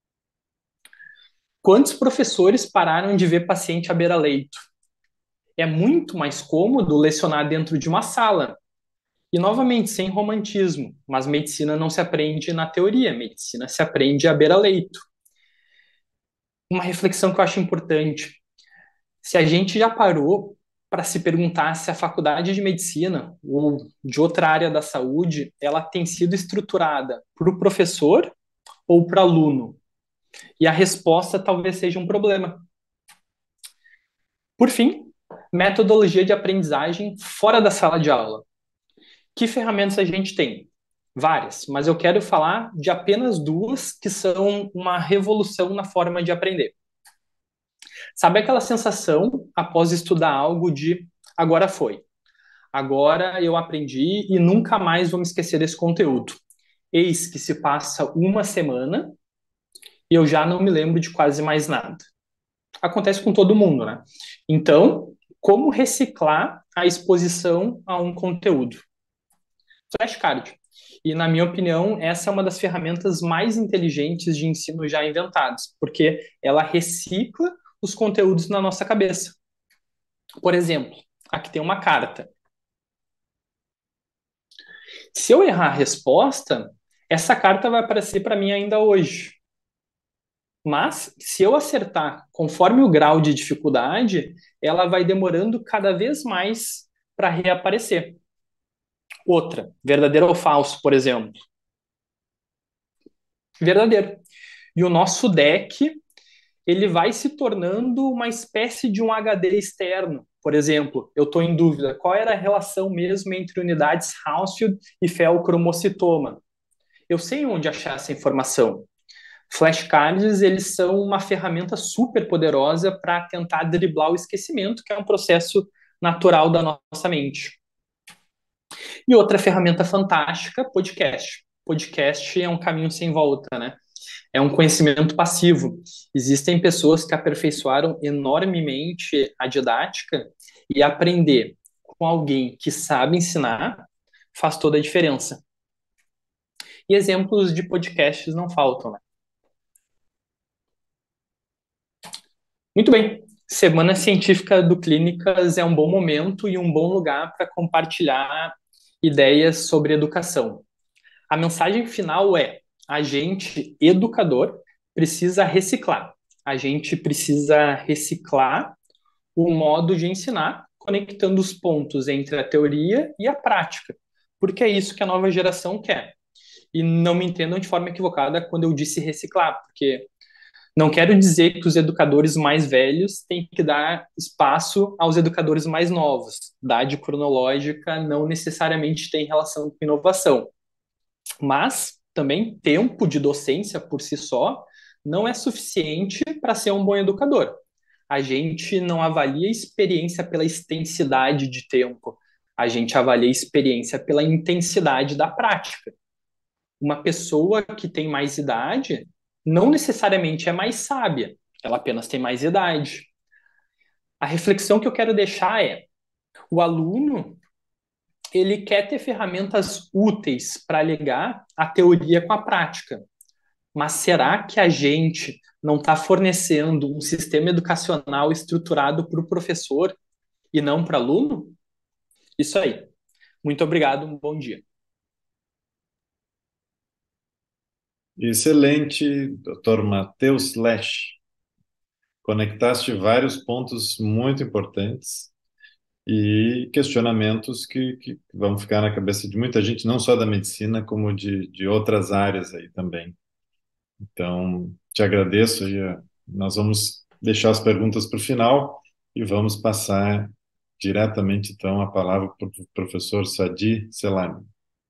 quantos professores pararam de ver paciente à beira-leito? É muito mais cômodo lecionar dentro de uma sala. E, novamente, sem romantismo, mas medicina não se aprende na teoria, medicina se aprende à beira-leito. Uma reflexão que eu acho importante. Se a gente já parou para se perguntar se a faculdade de medicina ou de outra área da saúde, ela tem sido estruturada para o professor ou para o aluno? E a resposta talvez seja um problema. Por fim, metodologia de aprendizagem fora da sala de aula. Que ferramentas a gente tem? Várias, mas eu quero falar de apenas duas que são uma revolução na forma de aprender. Sabe aquela sensação após estudar algo de agora foi, agora eu aprendi e nunca mais vou me esquecer desse conteúdo. Eis que se passa uma semana e eu já não me lembro de quase mais nada. Acontece com todo mundo, né? Então, como reciclar a exposição a um conteúdo? Flashcard. E, na minha opinião, essa é uma das ferramentas mais inteligentes de ensino já inventadas, porque ela recicla os conteúdos na nossa cabeça. Por exemplo, aqui tem uma carta. Se eu errar a resposta, essa carta vai aparecer para mim ainda hoje. Mas, se eu acertar conforme o grau de dificuldade, ela vai demorando cada vez mais para reaparecer. Outra, verdadeiro ou falso, por exemplo. Verdadeiro. E o nosso deck, ele vai se tornando uma espécie de um H D externo. Por exemplo, eu estou em dúvida, qual era a relação mesmo entre unidades Hounsfield e feocromocitoma? Eu sei onde achar essa informação. Flashcards, eles são uma ferramenta super poderosa para tentar driblar o esquecimento, que é um processo natural da nossa mente. E outra ferramenta fantástica, podcast. Podcast é um caminho sem volta, né? É um conhecimento passivo. Existem pessoas que aperfeiçoaram enormemente a didática e aprender com alguém que sabe ensinar faz toda a diferença. E exemplos de podcasts não faltam, né? Muito bem. Semana Científica do Clínicas é um bom momento e um bom lugar para compartilhar ideias sobre educação. A mensagem final é: a gente, educador, precisa reciclar. A gente precisa reciclar o modo de ensinar, conectando os pontos entre a teoria e a prática, porque é isso que a nova geração quer. E não me entendam de forma equivocada quando eu disse reciclar, porque não quero dizer que os educadores mais velhos têm que dar espaço aos educadores mais novos. Idade cronológica não necessariamente tem relação com inovação. Mas também tempo de docência por si só não é suficiente para ser um bom educador. A gente não avalia a experiência pela extensidade de tempo, a gente avalia a experiência pela intensidade da prática. Uma pessoa que tem mais idade não necessariamente é mais sábia, ela apenas tem mais idade. A reflexão que eu quero deixar é: o aluno ele quer ter ferramentas úteis para ligar a teoria com a prática. Mas será que a gente não está fornecendo um sistema educacional estruturado para o professor e não para o aluno? Isso aí. Muito obrigado, um bom dia. Excelente, doutor Matheus Lesch. Conectaste vários pontos muito importantes e questionamentos que, que vão ficar na cabeça de muita gente, não só da medicina, como de, de outras áreas aí também. Então, te agradeço e eh, nós vamos deixar as perguntas para o final e vamos passar diretamente, então, a palavra para o professor Sadi Selami.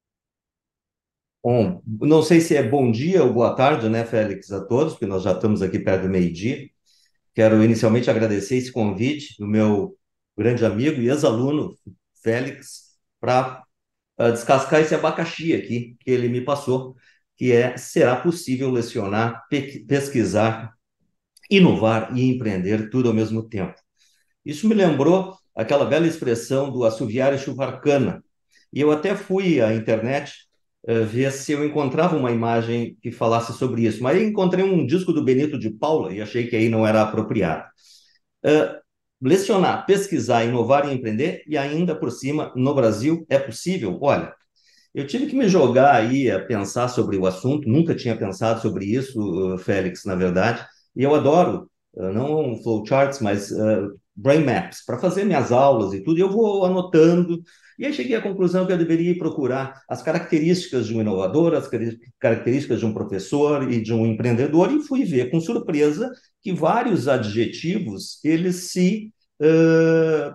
Bom, não sei se é bom dia ou boa tarde, né, Félix, a todos, porque nós já estamos aqui perto do meio-dia. Quero inicialmente agradecer esse convite do meu grande amigo e ex-aluno, Félix, para uh, descascar esse abacaxi aqui que ele me passou, que é: será possível lecionar, pe pesquisar, inovar e empreender tudo ao mesmo tempo? Isso me lembrou aquela bela expressão do assoviário Chuvarcana. E eu até fui à internet uh, ver se eu encontrava uma imagem que falasse sobre isso. Mas eu encontrei um disco do Benito de Paula e achei que aí não era apropriado. Uh, lecionar, pesquisar, inovar e empreender, e ainda por cima, no Brasil, é possível? Olha, eu tive que me jogar aí a pensar sobre o assunto, nunca tinha pensado sobre isso, uh, Félix, na verdade, e eu adoro, uh, não flowcharts, mas uh, brain maps, para fazer minhas aulas e tudo, e eu vou anotando, e aí cheguei à conclusão que eu deveria procurar as características de um inovador, as características de um professor e de um empreendedor, e fui ver com surpresa que vários adjetivos, eles se... Uh,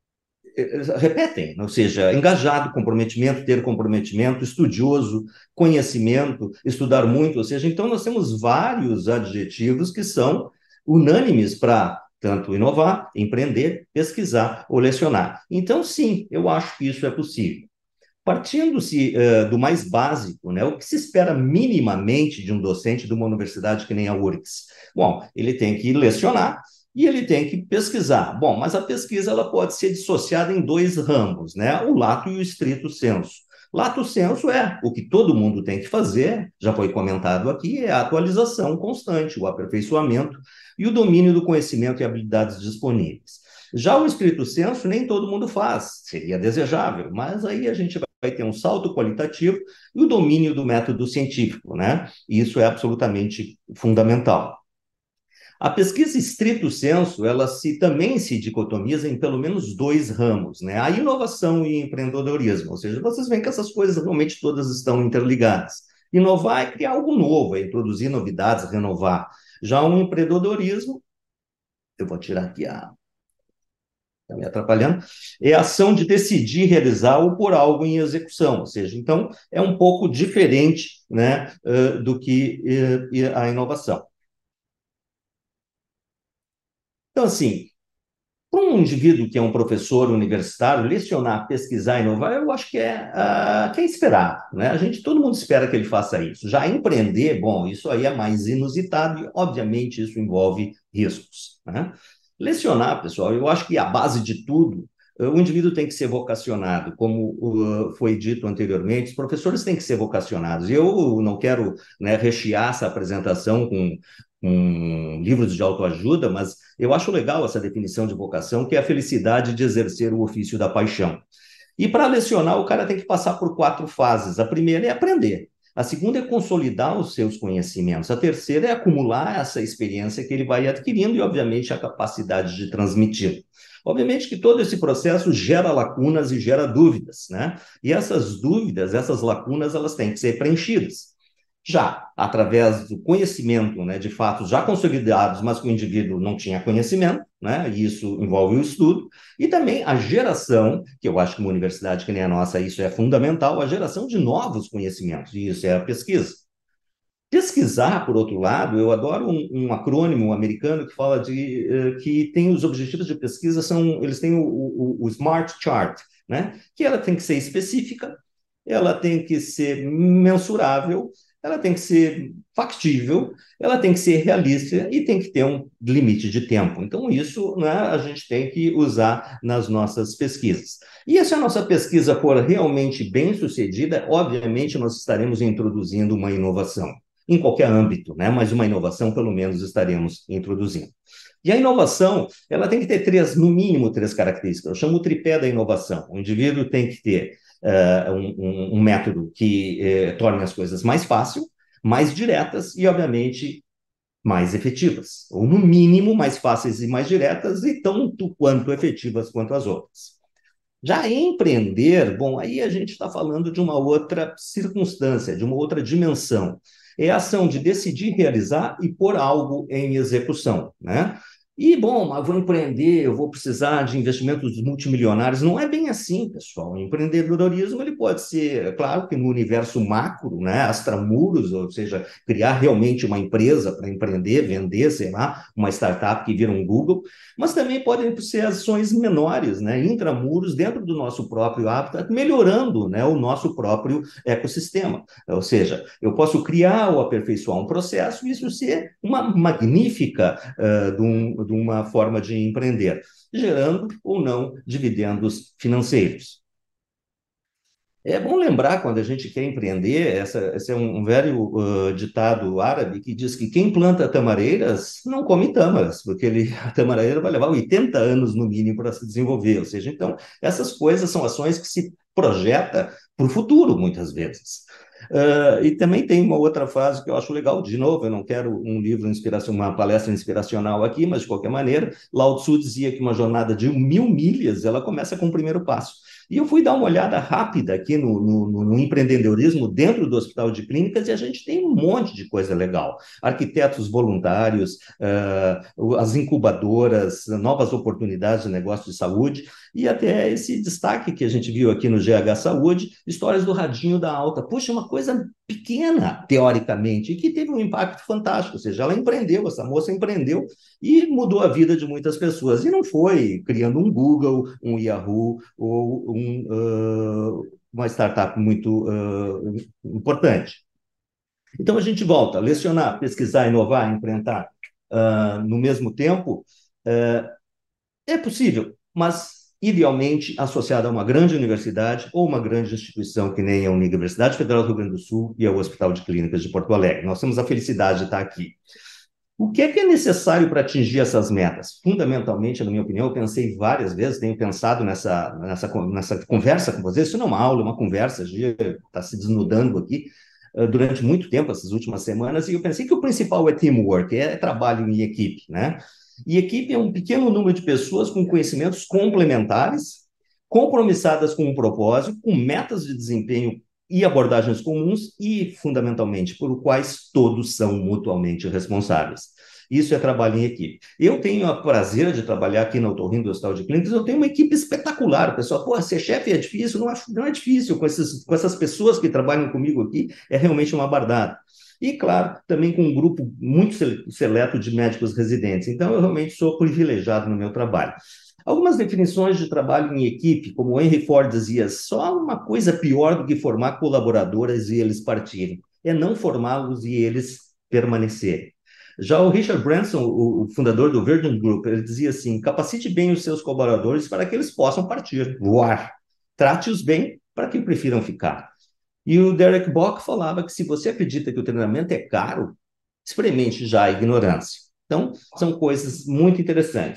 repetem, ou seja, engajado, comprometimento, ter comprometimento, estudioso, conhecimento, estudar muito, ou seja, então nós temos vários adjetivos que são unânimes para tanto inovar, empreender, pesquisar ou lecionar. Então, sim, eu acho que isso é possível. Partindo-se uh, do mais básico, né, o que se espera minimamente de um docente de uma universidade que nem a U R G S? Bom, ele tem que lecionar, e ele tem que pesquisar. Bom, mas a pesquisa ela pode ser dissociada em dois ramos, né? O lato e o estrito sensu. Lato sensu é o que todo mundo tem que fazer, já foi comentado aqui, é a atualização constante, o aperfeiçoamento e o domínio do conhecimento e habilidades disponíveis. Já o estrito sensu nem todo mundo faz, seria desejável, mas aí a gente vai ter um salto qualitativo e o domínio do método científico, né? E isso é absolutamente fundamental. A pesquisa estrito sensu, ela se, também se dicotomiza em pelo menos dois ramos, né? A inovação e empreendedorismo, ou seja, vocês veem que essas coisas realmente todas estão interligadas. Inovar é criar algo novo, é introduzir novidades, renovar. Já o empreendedorismo, eu vou tirar aqui a... está me atrapalhando, é a ação de decidir realizar ou pôr algo em execução, ou seja, então é um pouco diferente, né, do que a inovação. Então, assim, para um indivíduo que é um professor universitário, lecionar, pesquisar, inovar, eu acho que é, uh, que é esperado, né? A gente, todo mundo espera que ele faça isso. Já empreender, bom, isso aí é mais inusitado e, obviamente, isso envolve riscos, né? Lecionar, pessoal, eu acho que a base de tudo, uh, o indivíduo tem que ser vocacionado, como uh, foi dito anteriormente, os professores têm que ser vocacionados. Eu não quero, né, rechear essa apresentação com... com livros de autoajuda, mas eu acho legal essa definição de vocação, que é a felicidade de exercer o ofício da paixão. E para lecionar, o cara tem que passar por quatro fases. A primeira é aprender. A segunda é consolidar os seus conhecimentos. A terceira é acumular essa experiência que ele vai adquirindo e, obviamente, a capacidade de transmitir. Obviamente que todo esse processo gera lacunas e gera dúvidas, né? E essas dúvidas, essas lacunas, elas têm que ser preenchidas. já através do conhecimento, né, de fatos já consolidados, mas que o indivíduo não tinha conhecimento, né, e isso envolve o estudo, e também a geração, que eu acho que uma universidade que nem a nossa, isso é fundamental, a geração de novos conhecimentos, e isso é a pesquisa. Pesquisar, por outro lado, eu adoro um, um acrônimo americano que fala de uh, que tem os objetivos de pesquisa, são, eles têm o, o, o SMART Chart, né? Que ela tem que ser específica, ela tem que ser mensurável, ela tem que ser factível, ela tem que ser realista e tem que ter um limite de tempo. Então, isso, né, a gente tem que usar nas nossas pesquisas. E se a nossa pesquisa for realmente bem sucedida, obviamente nós estaremos introduzindo uma inovação em qualquer âmbito, né? Mas uma inovação, pelo menos, estaremos introduzindo. E a inovação, ela tem que ter três, no mínimo, três características. Eu chamo o tripé da inovação. O indivíduo tem que ter uh, um, um, método que uh, torne as coisas mais fáceis, mais diretas e, obviamente, mais efetivas. Ou, no mínimo, mais fáceis e mais diretas e tanto quanto efetivas quanto as outras. Já empreender, bom, aí a gente está falando de uma outra circunstância, de uma outra dimensão. É a ação de decidir realizar e pôr algo em execução, né? E, bom, mas vou empreender, eu vou precisar de investimentos multimilionários. Não é bem assim, pessoal. O empreendedorismo ele pode ser, claro que no universo macro, né, extramuros, ou seja, criar realmente uma empresa para empreender, vender, sei lá, uma startup que vira um Google, mas também podem ser ações menores, né, intramuros, dentro do nosso próprio hábitat, melhorando, né, o nosso próprio ecossistema. Ou seja, eu posso criar ou aperfeiçoar um processo e isso ser uma magnífica uh, de um de uma forma de empreender, gerando ou não dividendos financeiros. É bom lembrar, quando a gente quer empreender, essa, esse é um, um velho uh, ditado árabe que diz que quem planta tamareiras não come tâmaras, porque ele, a tamareira vai levar oitenta anos no mínimo para se desenvolver. Ou seja, então, essas coisas são ações que se projeta para o futuro, muitas vezes. Uh, e também tem uma outra frase que eu acho legal, de novo, eu não quero um livro, uma palestra inspiracional aqui, mas de qualquer maneira, Lao Tzu dizia que uma jornada de mil milhas, ela começa com o primeiro passo. E eu fui dar uma olhada rápida aqui no, no, no empreendedorismo dentro do Hospital de Clínicas e a gente tem um monte de coisa legal. Arquitetos voluntários, uh, as incubadoras, novas oportunidades de negócio de saúde e até esse destaque que a gente viu aqui no G H Saúde, histórias do radinho da alta. Puxa, uma coisa pequena, teoricamente, e que teve um impacto fantástico. Ou seja, ela empreendeu, essa moça empreendeu e mudou a vida de muitas pessoas. E não foi criando um Google, um Yahoo ou um, uh, uma startup muito uh, importante. Então, a gente volta a lecionar, pesquisar, inovar, empreender uh, no mesmo tempo. Uh, é possível, mas idealmente associada a uma grande universidade ou uma grande instituição que nem a Universidade Federal do Rio Grande do Sul e ao Hospital de Clínicas de Porto Alegre. Nós temos a felicidade de estar aqui. O que é que é necessário para atingir essas metas? Fundamentalmente, na minha opinião, eu pensei várias vezes, tenho pensado nessa, nessa, nessa conversa com vocês, isso não é uma aula, é uma conversa, a gente está se desnudando aqui uh, durante muito tempo, essas últimas semanas, e eu pensei que o principal é teamwork, é trabalho em equipe, né? E equipe é um pequeno número de pessoas com conhecimentos complementares, compromissadas com um propósito, com metas de desempenho e abordagens comuns e, fundamentalmente, por quais todos são mutuamente responsáveis. Isso é trabalho em equipe. Eu tenho o prazer de trabalhar aqui na Otorrino do Hospital de Clínicas, eu tenho uma equipe espetacular. O pessoal, pô, ser chefe é difícil? Não é, não é difícil. Com, esses, com essas pessoas que trabalham comigo aqui, é realmente uma bardada. E, claro, também com um grupo muito seleto de médicos residentes. Então, eu realmente sou privilegiado no meu trabalho. Algumas definições de trabalho em equipe, como Henry Ford dizia, só uma coisa pior do que formar colaboradores e eles partirem, é não formá-los e eles permanecerem. Já o Richard Branson, o fundador do Virgin Group, ele dizia assim, capacite bem os seus colaboradores para que eles possam partir, voar. Trate-os bem para que prefiram ficar. E o Derek Bock falava que se você acredita que o treinamento é caro, experimente já a ignorância. Então, são coisas muito interessantes.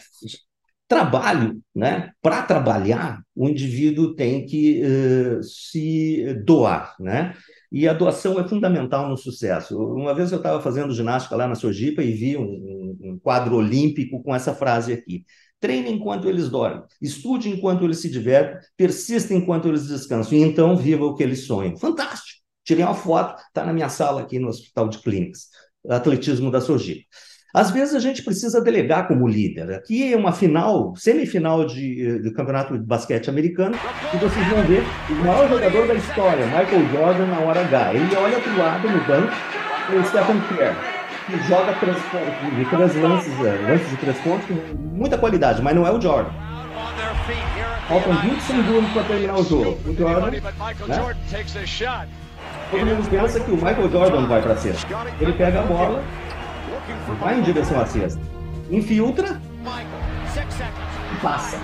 Trabalho, né? Para trabalhar, o indivíduo tem que uh, se doar, né? E a doação é fundamental no sucesso. Uma vez eu estava fazendo ginástica lá na Sojipa e vi um, um quadro olímpico com essa frase aqui. Treine enquanto eles dormem, estude enquanto eles se divertem, persista enquanto eles descansam, e então viva o que eles sonham. Fantástico! Tirei uma foto, está na minha sala aqui no Hospital de Clínicas, atletismo da Sojipa. Às vezes a gente precisa delegar como líder. Aqui é uma final, semifinal de, de campeonato de basquete americano, e vocês vão ver o maior jogador da história, Michael Jordan, na hora H. Ele olha para o lado no banco, o Stephen Curry, que joga três, de três lances, lances de três pontos com muita qualidade, mas não é o Jordan. Faltam vinte segundos para terminar o jogo. O Jordan, né? Todo mundo pensa que o Michael Jordan vai para a cesta. Ele pega a bola, vai em direção à cesta, infiltra e passa.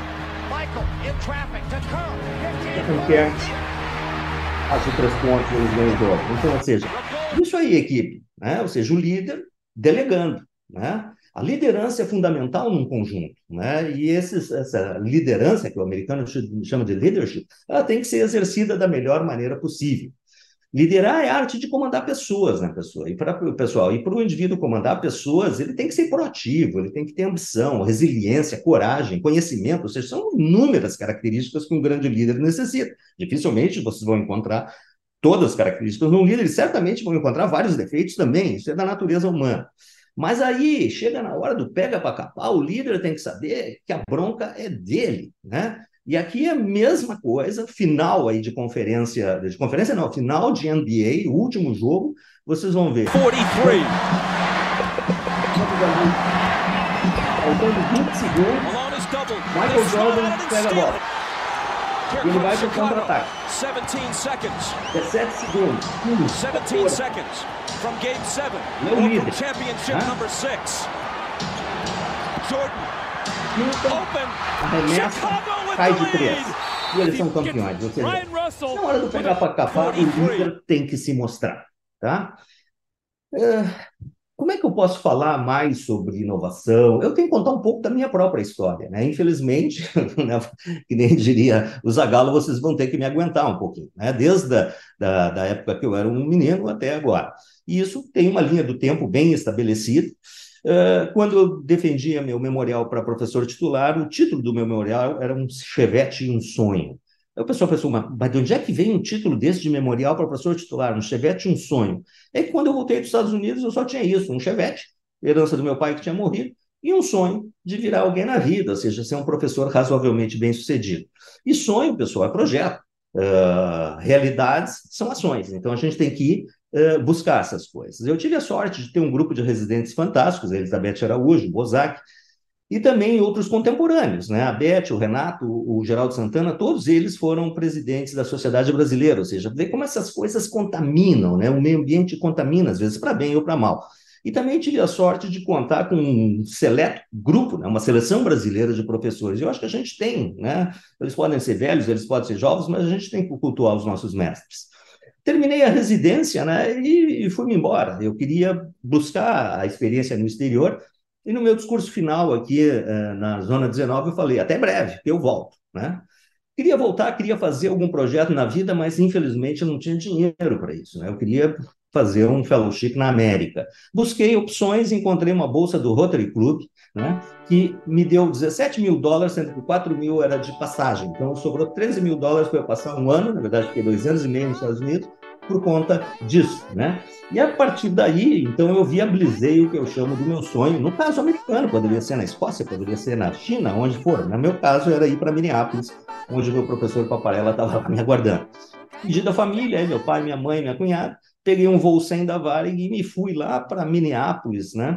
Não quer as outras pontos, eles ganham o jogo. Então, ou seja, isso aí, equipe, né? Ou seja, o líder delegando, né? A liderança é fundamental num conjunto, né? E esses, essa liderança, que o americano chama de leadership, ela tem que ser exercida da melhor maneira possível. Liderar é a arte de comandar pessoas, né, pessoa? E para o pessoal, e para o indivíduo comandar pessoas, ele tem que ser proativo, ele tem que ter ambição, resiliência, coragem, conhecimento, ou seja, são inúmeras características que um grande líder necessita. Dificilmente vocês vão encontrar todas as características num líder, e certamente vão encontrar vários defeitos também, isso é da natureza humana. Mas aí, chega na hora do pega para capar, o líder tem que saber que a bronca é dele, né? E aqui é a mesma coisa, final aí de conferência, de conferência não, final de N B A, o último jogo, vocês vão ver. quarenta e três. Faltando vinte segundos, Michael Jordan pega a bola. E ele vai para o contra-ataque. dezessete segundos. dezessete seconds from game seven. Meu líder. Championship number six. Jordan. Open. Arremessa, cai de três. E eles são campeões. Ou seja, na hora do pegar para capar, o líder tem que se mostrar. Tá? É, como é que eu posso falar mais sobre inovação? Eu tenho que contar um pouco da minha própria história, né? Infelizmente, né, que nem diria o Zagallo, vocês vão ter que me aguentar um pouquinho, né? Desde a da, da época que eu era um menino até agora. E isso tem uma linha do tempo bem estabelecida. Uh, quando eu defendia meu memorial para professor titular, o título do meu memorial era um Chevette e um sonho. Aí o pessoal pensou, mas, mas de onde é que vem um título desse de memorial para professor titular, um Chevette e um sonho? É que quando eu voltei dos Estados Unidos, eu só tinha isso, um Chevette, herança do meu pai que tinha morrido, e um sonho de virar alguém na vida, ou seja, ser um professor razoavelmente bem-sucedido. E sonho, pessoal, é projeto. Uh, realidades são ações. Então, a gente tem que ir Uh, buscar essas coisas. Eu tive a sorte de ter um grupo de residentes fantásticos, a Elizabeth Araújo, o Bozak, e também outros contemporâneos, né? A Beth, o Renato, o Geraldo Santana, todos eles foram presidentes da Sociedade Brasileira, ou seja, ver como essas coisas contaminam, né? O meio ambiente contamina, às vezes, para bem ou para mal. E também tive a sorte de contar com um seleto grupo, né? Uma seleção brasileira de professores. Eu acho que a gente tem, né? Eles podem ser velhos, eles podem ser jovens, mas a gente tem que cultuar os nossos mestres. Terminei a residência, né, e, e fui-me embora. Eu queria buscar a experiência no exterior, e no meu discurso final aqui eh, na Zona dezenove eu falei, até breve, que eu volto, né? Queria voltar, queria fazer algum projeto na vida, mas infelizmente eu não tinha dinheiro para isso, né? Eu queria fazer um fellowship na América. Busquei opções, encontrei uma bolsa do Rotary Club, né, que me deu dezessete mil dólares, sendo que quatro mil era de passagem. Então, sobrou treze mil dólares para eu passar um ano, na verdade, fiquei dois anos e meio nos Estados Unidos, por conta disso, né? E a partir daí, então, eu viabilizei o que eu chamo do meu sonho, no caso americano, poderia ser na Escócia, poderia ser na China, onde for. No meu caso, era ir para Minneapolis, onde o meu professor Paparella estava lá me aguardando. Pedi da família, meu pai, minha mãe, minha cunhada, peguei um voo sem da Varig e me fui lá para Minneapolis, né?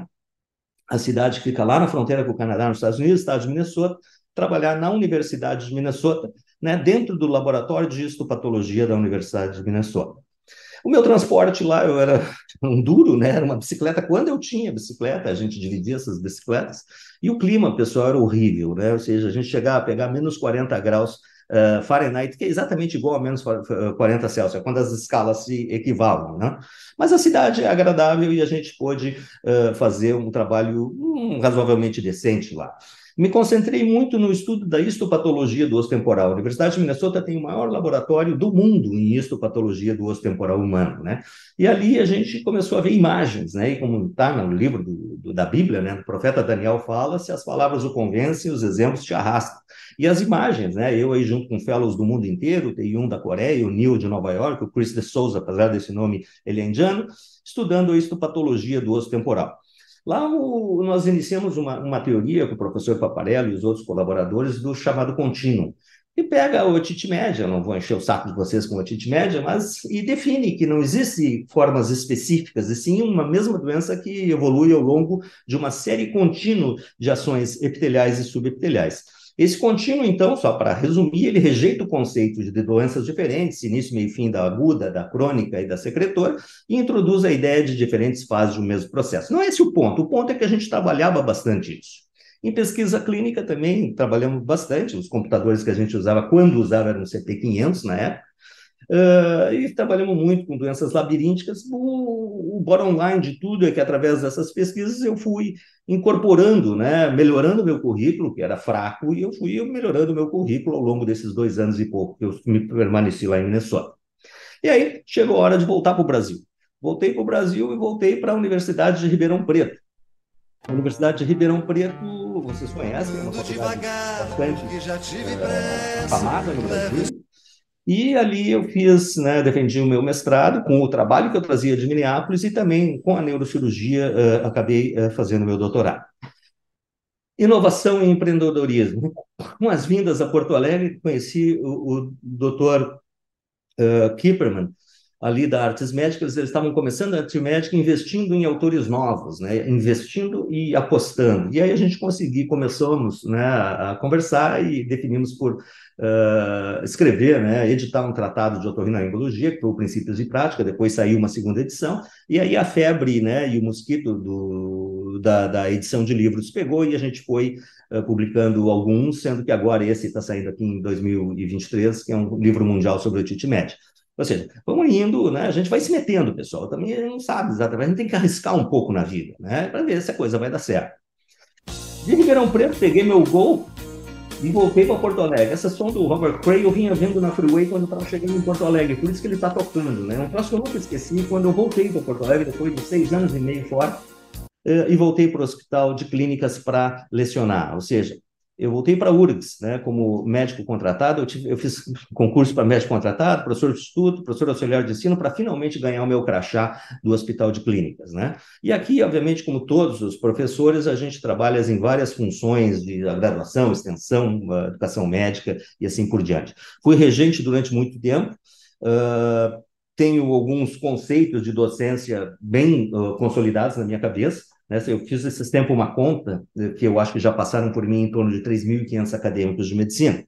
A cidade que fica lá na fronteira com o Canadá, nos Estados Unidos, estado de Minnesota, trabalhar na Universidade de Minnesota, né? Dentro do laboratório de histopatologia da Universidade de Minnesota. O meu transporte lá, eu era um duro, né? Era uma bicicleta. Quando eu tinha bicicleta, a gente dividia essas bicicletas, e o clima, pessoal, era horrível, né? Ou seja, a gente chegava a pegar menos quarenta graus Uh, Fahrenheit, que é exatamente igual a menos quarenta Celsius, quando as escalas se equivalem, né? Mas a cidade é agradável e a gente pôde uh, fazer um trabalho um, razoavelmente decente lá. Me concentrei muito no estudo da histopatologia do osso temporal. A Universidade de Minnesota tem o maior laboratório do mundo em histopatologia do osso temporal humano, né? E ali a gente começou a ver imagens, né? E como está no livro do, do, da Bíblia, né? O profeta Daniel fala: se as palavras o convencem, os exemplos te arrastam. E as imagens, né? Eu aí junto com fellows do mundo inteiro, o Taeyun da Coreia, o Neil de Nova York, o Chris de Souza, apesar desse nome, ele é indiano, estudando a histopatologia do osso temporal. Lá o, nós iniciamos uma, uma teoria com o professor Paparello e os outros colaboradores do chamado contínuo, que pega a otite média, não vou encher o saco de vocês com otite média, mas e define que não existe formas específicas, e sim uma mesma doença que evolui ao longo de uma série contínua de ações epiteliais e subepiteliais. Esse contínuo, então, só para resumir, ele rejeita o conceito de doenças diferentes, início, meio e fim da aguda, da crônica e da secretora, e introduz a ideia de diferentes fases do mesmo processo. Não é esse o ponto, o ponto é que a gente trabalhava bastante isso. Em pesquisa clínica também trabalhamos bastante, os computadores que a gente usava, quando usava, eram C P quinhentos na época, Uh, e trabalhamos muito com doenças labirínticas. O, o bottom line de tudo é que, através dessas pesquisas, eu fui incorporando, né, melhorando o meu currículo, que era fraco, e eu fui melhorando o meu currículo ao longo desses dois anos e pouco que eu me permaneci lá em Minnesota. E aí, chegou a hora de voltar para o Brasil. Voltei para o Brasil e voltei para a Universidade de Ribeirão Preto. A Universidade de Ribeirão Preto, vocês conhecem, é uma faculdade bastante uh, famada no Brasil. E ali eu fiz, né, defendi o meu mestrado com o trabalho que eu trazia de Minneapolis e também com a neurocirurgia uh, acabei uh, fazendo meu doutorado. Inovação e empreendedorismo. Com as vindas a Porto Alegre, conheci o, o doutor uh, Kipperman, ali da Artes Médicas. Eles estavam começando a Arte Médica investindo em autores novos, né, investindo e apostando. E aí a gente conseguiu, começamos, né, a conversar e definimos por Uh, escrever, né, editar um tratado de otorrinolaringologia, que foi o Princípios de Prática. Depois saiu uma segunda edição, e aí a febre, né, e o mosquito do, da, da edição de livros pegou, e a gente foi uh, publicando alguns, sendo que agora esse está saindo aqui em dois mil e vinte e três, que é um livro mundial sobre otite média. Ou seja, vamos indo, né, a gente vai se metendo, pessoal, também não sabe exatamente, a gente tem que arriscar um pouco na vida, né, para ver se a coisa vai dar certo. De Ribeirão Preto, peguei meu Gol e voltei para Porto Alegre. Essa som do Robert Cray eu vinha vendo na Freeway quando eu estava chegando em Porto Alegre, por isso que ele está tocando, né? Um troço que eu nunca esqueci, quando eu voltei para Porto Alegre, depois de seis anos e meio fora, e voltei para o Hospital de Clínicas para lecionar, ou seja, eu voltei para a U R G S, né, como médico contratado. Eu, tive, eu fiz concurso para médico contratado, professor de instituto, professor auxiliar de ensino, para finalmente ganhar o meu crachá do Hospital de Clínicas, né? E aqui, obviamente, como todos os professores, a gente trabalha em várias funções de graduação, extensão, educação médica e assim por diante. Fui regente durante muito tempo, uh, tenho alguns conceitos de docência bem uh, consolidados na minha cabeça. Eu fiz esses tempos uma conta, que eu acho que já passaram por mim em torno de três mil e quinhentos acadêmicos de medicina.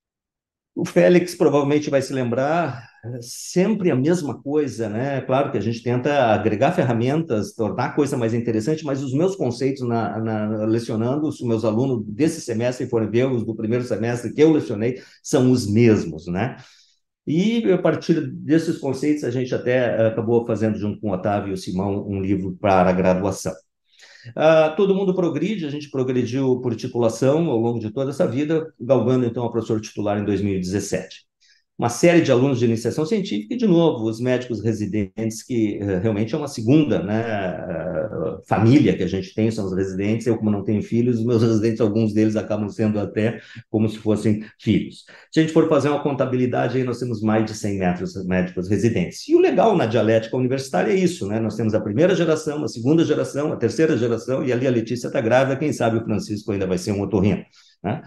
O Félix provavelmente vai se lembrar, sempre a mesma coisa, né? Claro que a gente tenta agregar ferramentas, tornar a coisa mais interessante, mas os meus conceitos na, na, lecionando, os meus alunos desse semestre forem ver os do primeiro semestre que eu lecionei, são os mesmos, né? E a partir desses conceitos a gente até acabou fazendo, junto com o Otávio e o Simão, um livro para a graduação. Uh, todo mundo progride, a gente progrediu por titulação ao longo de toda essa vida, galgando então a professor titular em dois mil e dezessete. Uma série de alunos de iniciação científica e, de novo, os médicos residentes, que uh, realmente é uma segunda, né, uh, família que a gente tem, são os residentes. Eu, como não tenho filhos, os meus residentes, alguns deles acabam sendo até como se fossem filhos. Se a gente for fazer uma contabilidade, aí nós temos mais de cem metros, médicos residentes. E o legal na dialética universitária é isso, né? Nós temos a primeira geração, a segunda geração, a terceira geração, e ali a Letícia está grávida, quem sabe o Francisco ainda vai ser um otorrino, né?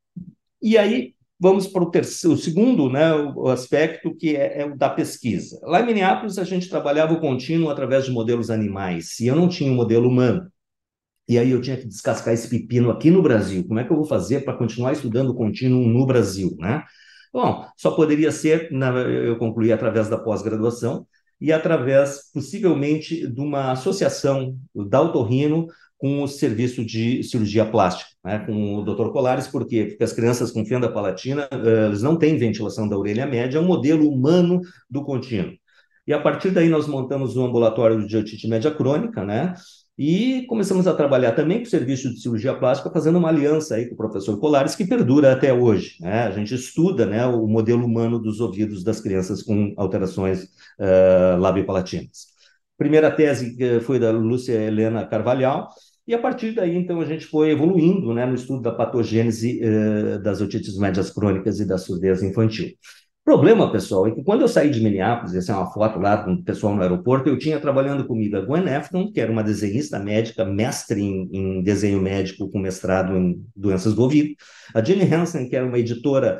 E aí, vamos para o, terceiro, o segundo, né, o aspecto, que é, é o da pesquisa. Lá em Minneapolis, a gente trabalhava o contínuo através de modelos animais, e eu não tinha um modelo humano. E aí eu tinha que descascar esse pepino aqui no Brasil. Como é que eu vou fazer para continuar estudando o contínuo no Brasil, né? Bom, só poderia ser, na, eu concluí através da pós-graduação e através, possivelmente, de uma associação da Otorrino com o serviço de cirurgia plástica, né, com o doutor Colares. Por quê? Porque as crianças com fenda palatina, eles não têm ventilação da orelha média, é um modelo humano do contínuo. E a partir daí nós montamos um ambulatório de otite média crônica, né, E começamos a trabalhar também com o serviço de cirurgia plástica, fazendo uma aliança aí com o professor Colares, que perdura até hoje, né? A gente estuda, né, o modelo humano dos ouvidos das crianças com alterações uh, labiopalatinas. Primeira tese foi da Lúcia Helena Carvalhal, e a partir daí, então, a gente foi evoluindo, né, no estudo da patogênese uh, das otites médias crônicas e da surdez infantil. O problema, pessoal, é que quando eu saí de Minneapolis, essa é uma foto lá com o pessoal no aeroporto, eu tinha trabalhando comigo a Gwen Afton, que era uma desenhista médica, mestre em, em desenho médico com mestrado em doenças do ouvido, a Jenny Hansen, que era uma editora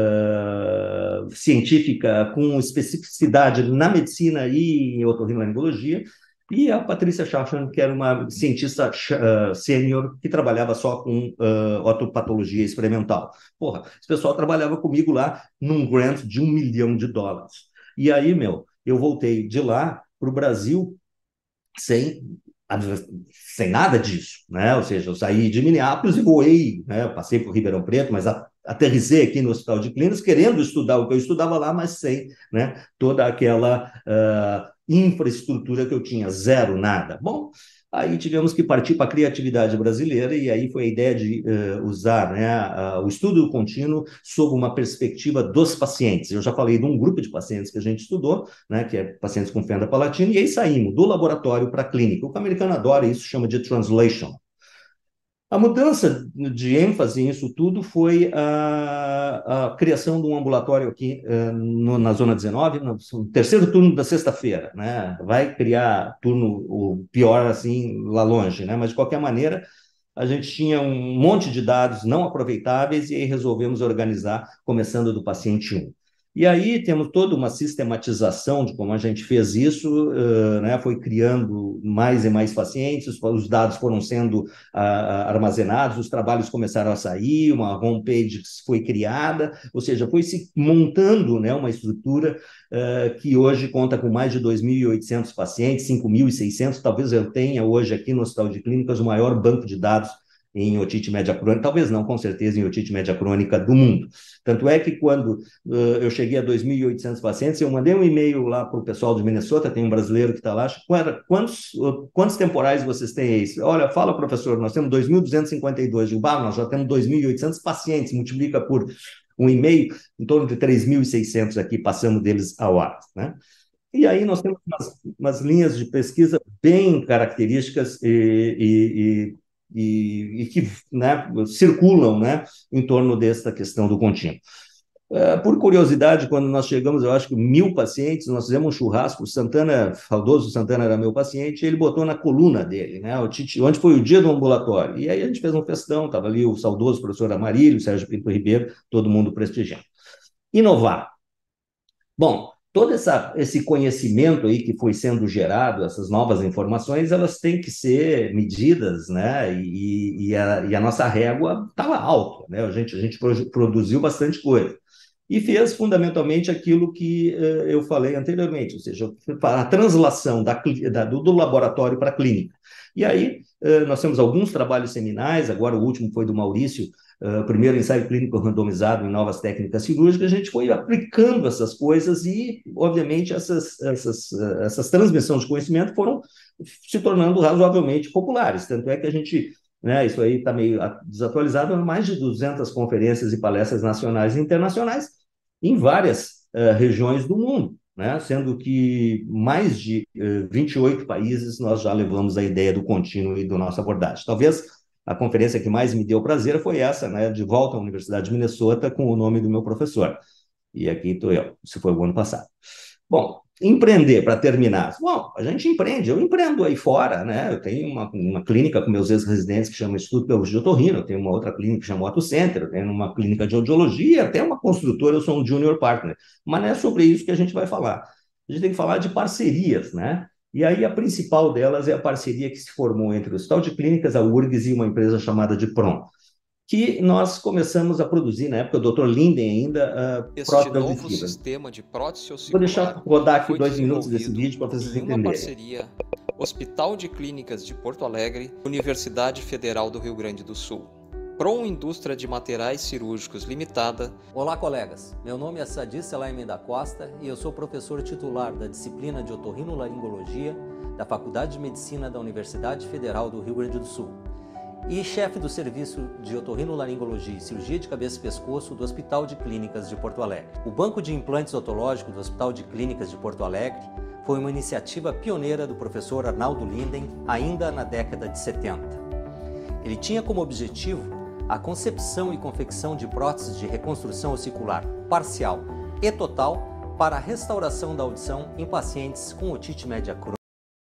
uh, científica com especificidade na medicina e em otorrinolaringologia, e a Patrícia Schaffner, que era uma cientista uh, sênior que trabalhava só com uh, otopatologia experimental. Porra, esse pessoal trabalhava comigo lá num grant de um milhão de dólares. E aí, meu, eu voltei de lá para o Brasil sem, sem nada disso, né? Ou seja, eu saí de Minneapolis e voei, né? Passei por Ribeirão Preto, mas a, aterrissei aqui no Hospital de Clínicas, querendo estudar o que eu estudava lá, mas sem, né, toda aquela uh, infraestrutura que eu tinha, zero, nada. Bom, aí tivemos que partir para a criatividade brasileira, e aí foi a ideia de uh, usar, né, uh, o estudo contínuo sob uma perspectiva dos pacientes. Eu já falei de um grupo de pacientes que a gente estudou, né, que é pacientes com fenda palatina, e aí saímos do laboratório para a clínica. O que o americano adora isso, chama de translation. A mudança de ênfase nisso tudo foi a, a criação de um ambulatório aqui uh, no, na Zona dezenove, no, no terceiro turno da sexta-feira, né? Vai criar turno o pior assim lá longe, né? Mas de qualquer maneira a gente tinha um monte de dados não aproveitáveis e aí resolvemos organizar, começando do paciente um. E aí temos toda uma sistematização de como a gente fez isso, uh, né? Foi criando mais e mais pacientes, os dados foram sendo uh, armazenados, os trabalhos começaram a sair, uma homepage foi criada, ou seja, foi se montando, né, uma estrutura uh, que hoje conta com mais de dois mil e oitocentos pacientes, cinco mil e seiscentos, talvez eu tenha hoje aqui no Hospital de Clínicas o maior banco de dados em otite média crônica, talvez não, com certeza, em otite média crônica do mundo. Tanto é que quando uh, eu cheguei a dois mil e oitocentos pacientes, eu mandei um e-mail lá para o pessoal de Minnesota, tem um brasileiro que está lá, quantos, quantos temporais vocês têm aí? Olha, fala, professor, nós temos dois mil duzentos e cinquenta e dois, digo, bah, nós já temos dois mil e oitocentos pacientes, multiplica por um e-mail, em torno de três mil e seiscentos aqui, passamos deles ao ar, né? E aí nós temos umas, umas linhas de pesquisa bem características e, e, e E, e que, né, circulam, né, em torno dessa questão do contínuo. Uh, por curiosidade, quando nós chegamos, eu acho que mil pacientes, nós fizemos um churrasco, o Santana, o saudoso Santana era meu paciente, ele botou na coluna dele, né, o tite, onde foi o dia do ambulatório. E aí a gente fez um festão, estava ali o saudoso professor Amarílio, o Sérgio Pinto Ribeiro, todo mundo prestigiando. Inovar. Bom, todo essa, esse conhecimento aí que foi sendo gerado, essas novas informações, elas têm que ser medidas, né? E, e, a, e a nossa régua estava alta, né? A gente, a gente produziu bastante coisa. E fez fundamentalmente aquilo que uh, eu falei anteriormente, ou seja, a translação da, da, do, do laboratório para a clínica. E aí, uh, nós temos alguns trabalhos seminais, agora o último foi do Maurício, Uh, primeiro ensaio clínico randomizado em novas técnicas cirúrgicas, a gente foi aplicando essas coisas e, obviamente, essas, essas, uh, essas transmissões de conhecimento foram se tornando razoavelmente populares. Tanto é que a gente, né, isso aí está meio desatualizado, mais de duzentas conferências e palestras nacionais e internacionais em várias uh, regiões do mundo, né, sendo que mais de uh, vinte e oito países nós já levamos a ideia do contínuo e da nossa abordagem. Talvez a conferência que mais me deu prazer foi essa, né, de volta à Universidade de Minnesota com o nome do meu professor. E aqui estou eu, isso foi o ano passado. Bom, empreender, para terminar. Bom, a gente empreende, eu empreendo aí fora, né, eu tenho uma, uma clínica com meus ex-residentes que chama Instituto Biologia de Otorrino, eu tenho uma outra clínica que chama Otto Center, eu tenho uma clínica de audiologia, até uma construtora, eu sou um junior partner. Mas não é sobre isso que a gente vai falar. A gente tem que falar de parcerias, né? E aí a principal delas é a parceria que se formou entre o Hospital de Clínicas, a U R G S e uma empresa chamada de Prom, que nós começamos a produzir, na época, o doutor Linden ainda, uh, prótese auditiva. Sistema de prótese ossicular. Vou deixar rodar aqui dois minutos desse vídeo para vocês entenderem. Uma parceria Hospital de Clínicas de Porto Alegre, Universidade Federal do Rio Grande do Sul. Prom Indústria de Materiais Cirúrgicos Limitada. Olá, colegas. Meu nome é Sadi Selaime da Costa e eu sou professor titular da disciplina de otorrinolaringologia da Faculdade de Medicina da Universidade Federal do Rio Grande do Sul e chefe do Serviço de Otorrinolaringologia e Cirurgia de Cabeça e Pescoço do Hospital de Clínicas de Porto Alegre. O Banco de Implantes Odontológicos do Hospital de Clínicas de Porto Alegre foi uma iniciativa pioneira do professor Arnaldo Linden ainda na década de setenta. Ele tinha como objetivo a concepção e confecção de próteses de reconstrução ossicular parcial e total para a restauração da audição em pacientes com otite média crônica.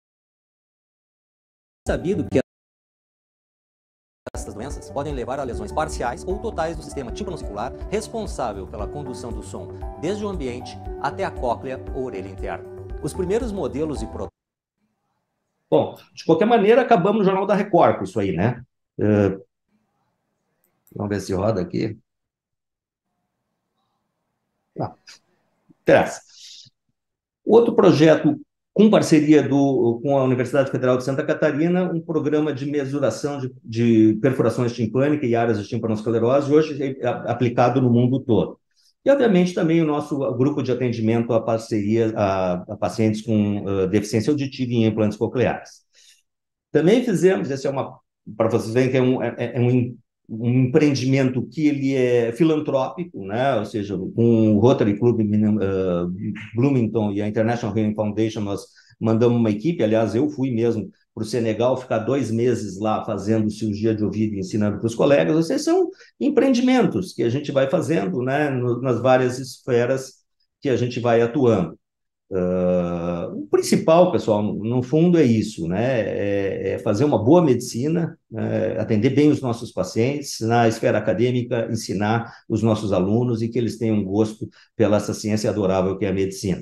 É sabido que essas doenças podem levar a lesões parciais ou totais do sistema tímpano-ossicular, responsável pela condução do som desde o ambiente até a cóclea ou orelha interna. Os primeiros modelos e protótipos. Bom, de qualquer maneira, acabamos no Jornal da Record com isso aí, né? Uh, vamos ver se roda aqui. Não, interessa. Outro projeto com parceria do, com a Universidade Federal de Santa Catarina, um programa de mesuração de, de perfurações timpânicas e áreas de timpanosclerose, hoje é aplicado no mundo todo. E, obviamente, também o nosso grupo de atendimento a parceria a, a pacientes com uh, deficiência auditiva em implantes cocleares. Também fizemos, esse é uma, para vocês verem que é um, é, é um, um empreendimento que ele é filantrópico, né? Ou seja, com o Rotary Club uh, Bloomington e a International Hearing Foundation, nós mandamos uma equipe, aliás, eu fui mesmo para o Senegal, ficar dois meses lá fazendo cirurgia de ouvido e ensinando para os colegas. Ou seja, são empreendimentos que a gente vai fazendo, né, no, nas várias esferas que a gente vai atuando. Uh, o principal, pessoal, no fundo é isso, né? É, é fazer uma boa medicina, é, atender bem os nossos pacientes, na esfera acadêmica, ensinar os nossos alunos e que eles tenham gosto pela essa ciência adorável que é a medicina.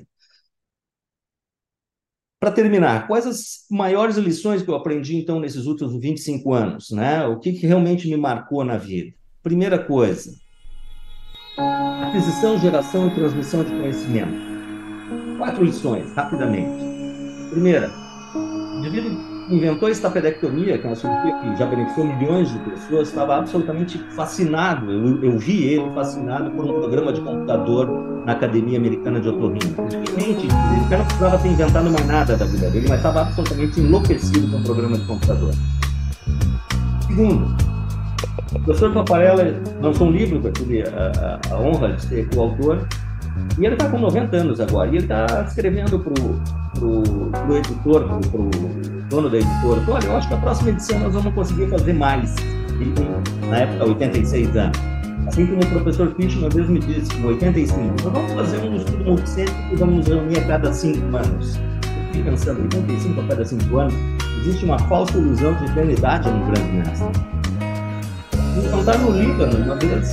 Para terminar, quais as maiores lições que eu aprendi, então, nesses últimos vinte e cinco anos, né? O que, que realmente me marcou na vida? Primeira coisa, aquisição, geração e transmissão de conhecimento. Quatro lições, rapidamente. Primeira, o indivíduo inventou a estafedectomia, que é uma cirurgia que já beneficiou milhões de pessoas, estava absolutamente fascinado, eu, eu vi ele fascinado por um programa de computador na Academia Americana de Otorrino. Realmente, ele não precisava ter inventado mais nada da vida dele, mas estava absolutamente enlouquecido com o programa de computador. Segundo, o professor Paparella lançou um livro, que eu tive a, a, a honra de ser coautor, e ele está com noventa anos agora, e ele está escrevendo para o editor, para o dono da editora, olha, eu acho que a próxima edição nós vamos conseguir fazer mais. E, na época, oitenta e seis anos. Assim como o professor Fisch uma vez me disse, em oitenta e cinco, nós vamos fazer um estudo multicêntrico e vamos nos reunir a cada cinco anos. Eu fiquei pensando, oitenta e cinco a cada cinco anos, existe uma falsa ilusão de eternidade no grande mestre. Então, está no Líbano, uma vez,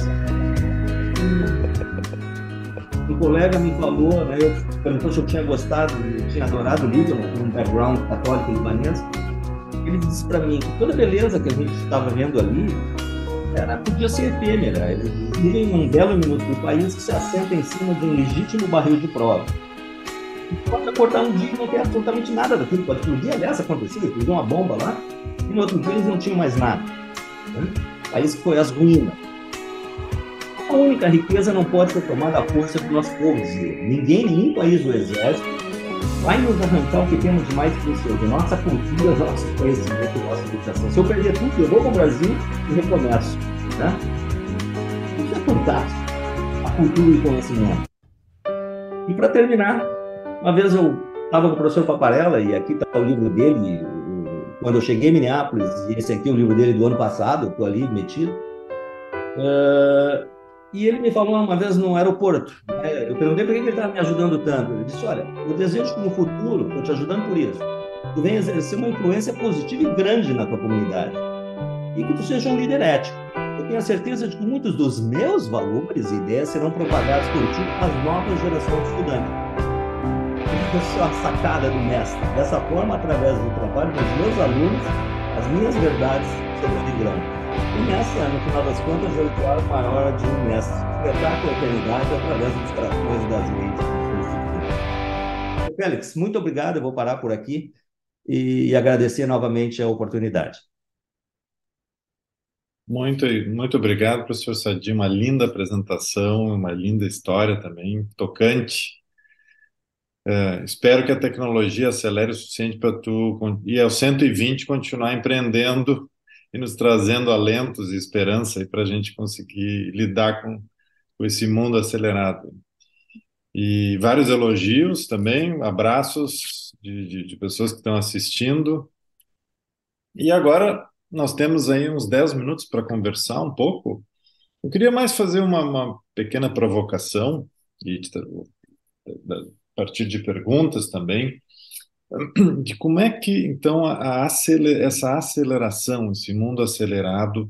um colega me falou, né, eu perguntou se eu tinha gostado, eu tinha adorado o Líbano, com um background católico libanês. Ele disse para mim que toda beleza que a gente estava vendo ali era, podia ser efêmera. Eles vivem num belo minuto do país que se assenta em cima de um legítimo barril de prova. E pode acordar um dia e não tem absolutamente nada daquilo. Pode explodir, aliás, aconteceu, explodiu uma bomba lá, e no outro dia eles não tinham mais nada. Né? O país que foi às ruínas. A única riqueza não pode ser tomada à força do nosso povo, dizia. Ninguém, nenhum país do exército, vai nos arrancar o que temos de mais precioso, nossa cultura, nosso conhecimento, nossa educação. Se eu perder tudo, eu vou para o Brasil e recomeço. Né? Isso é fantástico, a cultura e o conhecimento. E para terminar, uma vez eu estava com o professor Paparella, e aqui está o livro dele, quando eu cheguei em Minneapolis, e esse aqui é o livro dele do ano passado, eu estou ali metido. Uh, E ele me falou uma vez no aeroporto, né? Eu perguntei por que ele estava me ajudando tanto. Ele disse, olha, eu desejo que no futuro, estou te ajudando por isso, tu venha exercer uma influência positiva e grande na tua comunidade. E que tu seja um líder ético. Eu tenho a certeza de que muitos dos meus valores e ideias serão propagados por ti às novas gerações de estudantes. Essa é a sacada do mestre. Dessa forma, através do trabalho dos meus alunos, as minhas verdades serão de grão. E nessa, no final das contas, eu sou a maior de um mestre. Despertar com a eternidade através dos tratores das leis. Félix, muito obrigado. Eu vou parar por aqui e agradecer novamente a oportunidade. Muito, muito obrigado, professor Sadi. Uma linda apresentação, uma linda história também, tocante. É, espero que a tecnologia acelere o suficiente para tu con- ir ao cento e vinte continuar empreendendo e nos trazendo alentos e esperança para a gente conseguir lidar com, com esse mundo acelerado. E vários elogios também, abraços de, de, de pessoas que estão assistindo. E agora nós temos aí uns dez minutos para conversar um pouco. Eu queria mais fazer uma, uma pequena provocação, e de- a partir de perguntas também, de como é que, então, a, a acele- essa aceleração, esse mundo acelerado,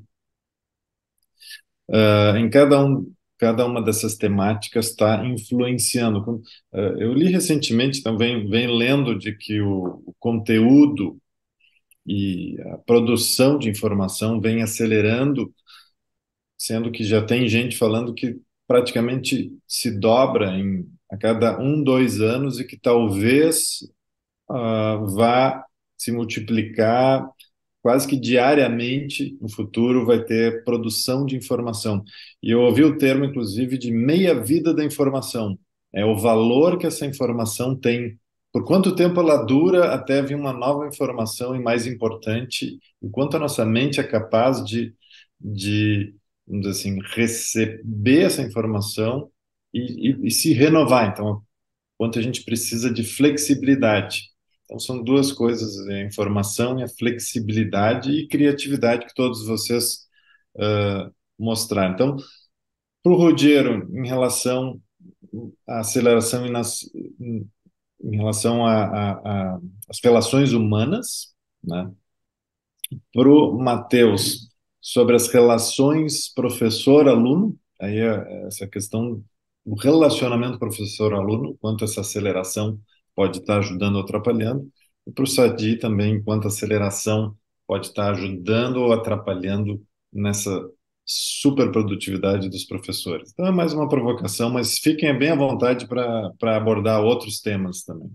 ah, em cada um, cada uma dessas temáticas está influenciando. Com- ah, eu li recentemente, também vem lendo de que o, o conteúdo e a produção de informação vem acelerando, sendo que já tem gente falando que praticamente se dobra em, a cada um, dois anos e que talvez ah, vá se multiplicar quase que diariamente no futuro vai ter produção de informação. E eu ouvi o termo, inclusive, de meia-vida da informação. É o valor que essa informação tem. Por quanto tempo ela dura até vir uma nova informação e mais importante, enquanto a nossa mente é capaz de, de vamos dizer assim, receber essa informação e, e, e se renovar. Então, quanto a gente precisa de flexibilidade. Então, são duas coisas, a informação e a flexibilidade e criatividade que todos vocês ah, mostraram. Então, para o Rogério, em relação à aceleração e nas, em, em relação às relações humanas, né? Para o Matheus, sobre as relações professor-aluno, aí é essa questão do relacionamento professor-aluno, quanto essa aceleração pode estar ajudando ou atrapalhando, e para o Sadi também, quanto a aceleração pode estar ajudando ou atrapalhando nessa superprodutividade dos professores. Então é mais uma provocação, mas fiquem bem à vontade para para abordar outros temas também.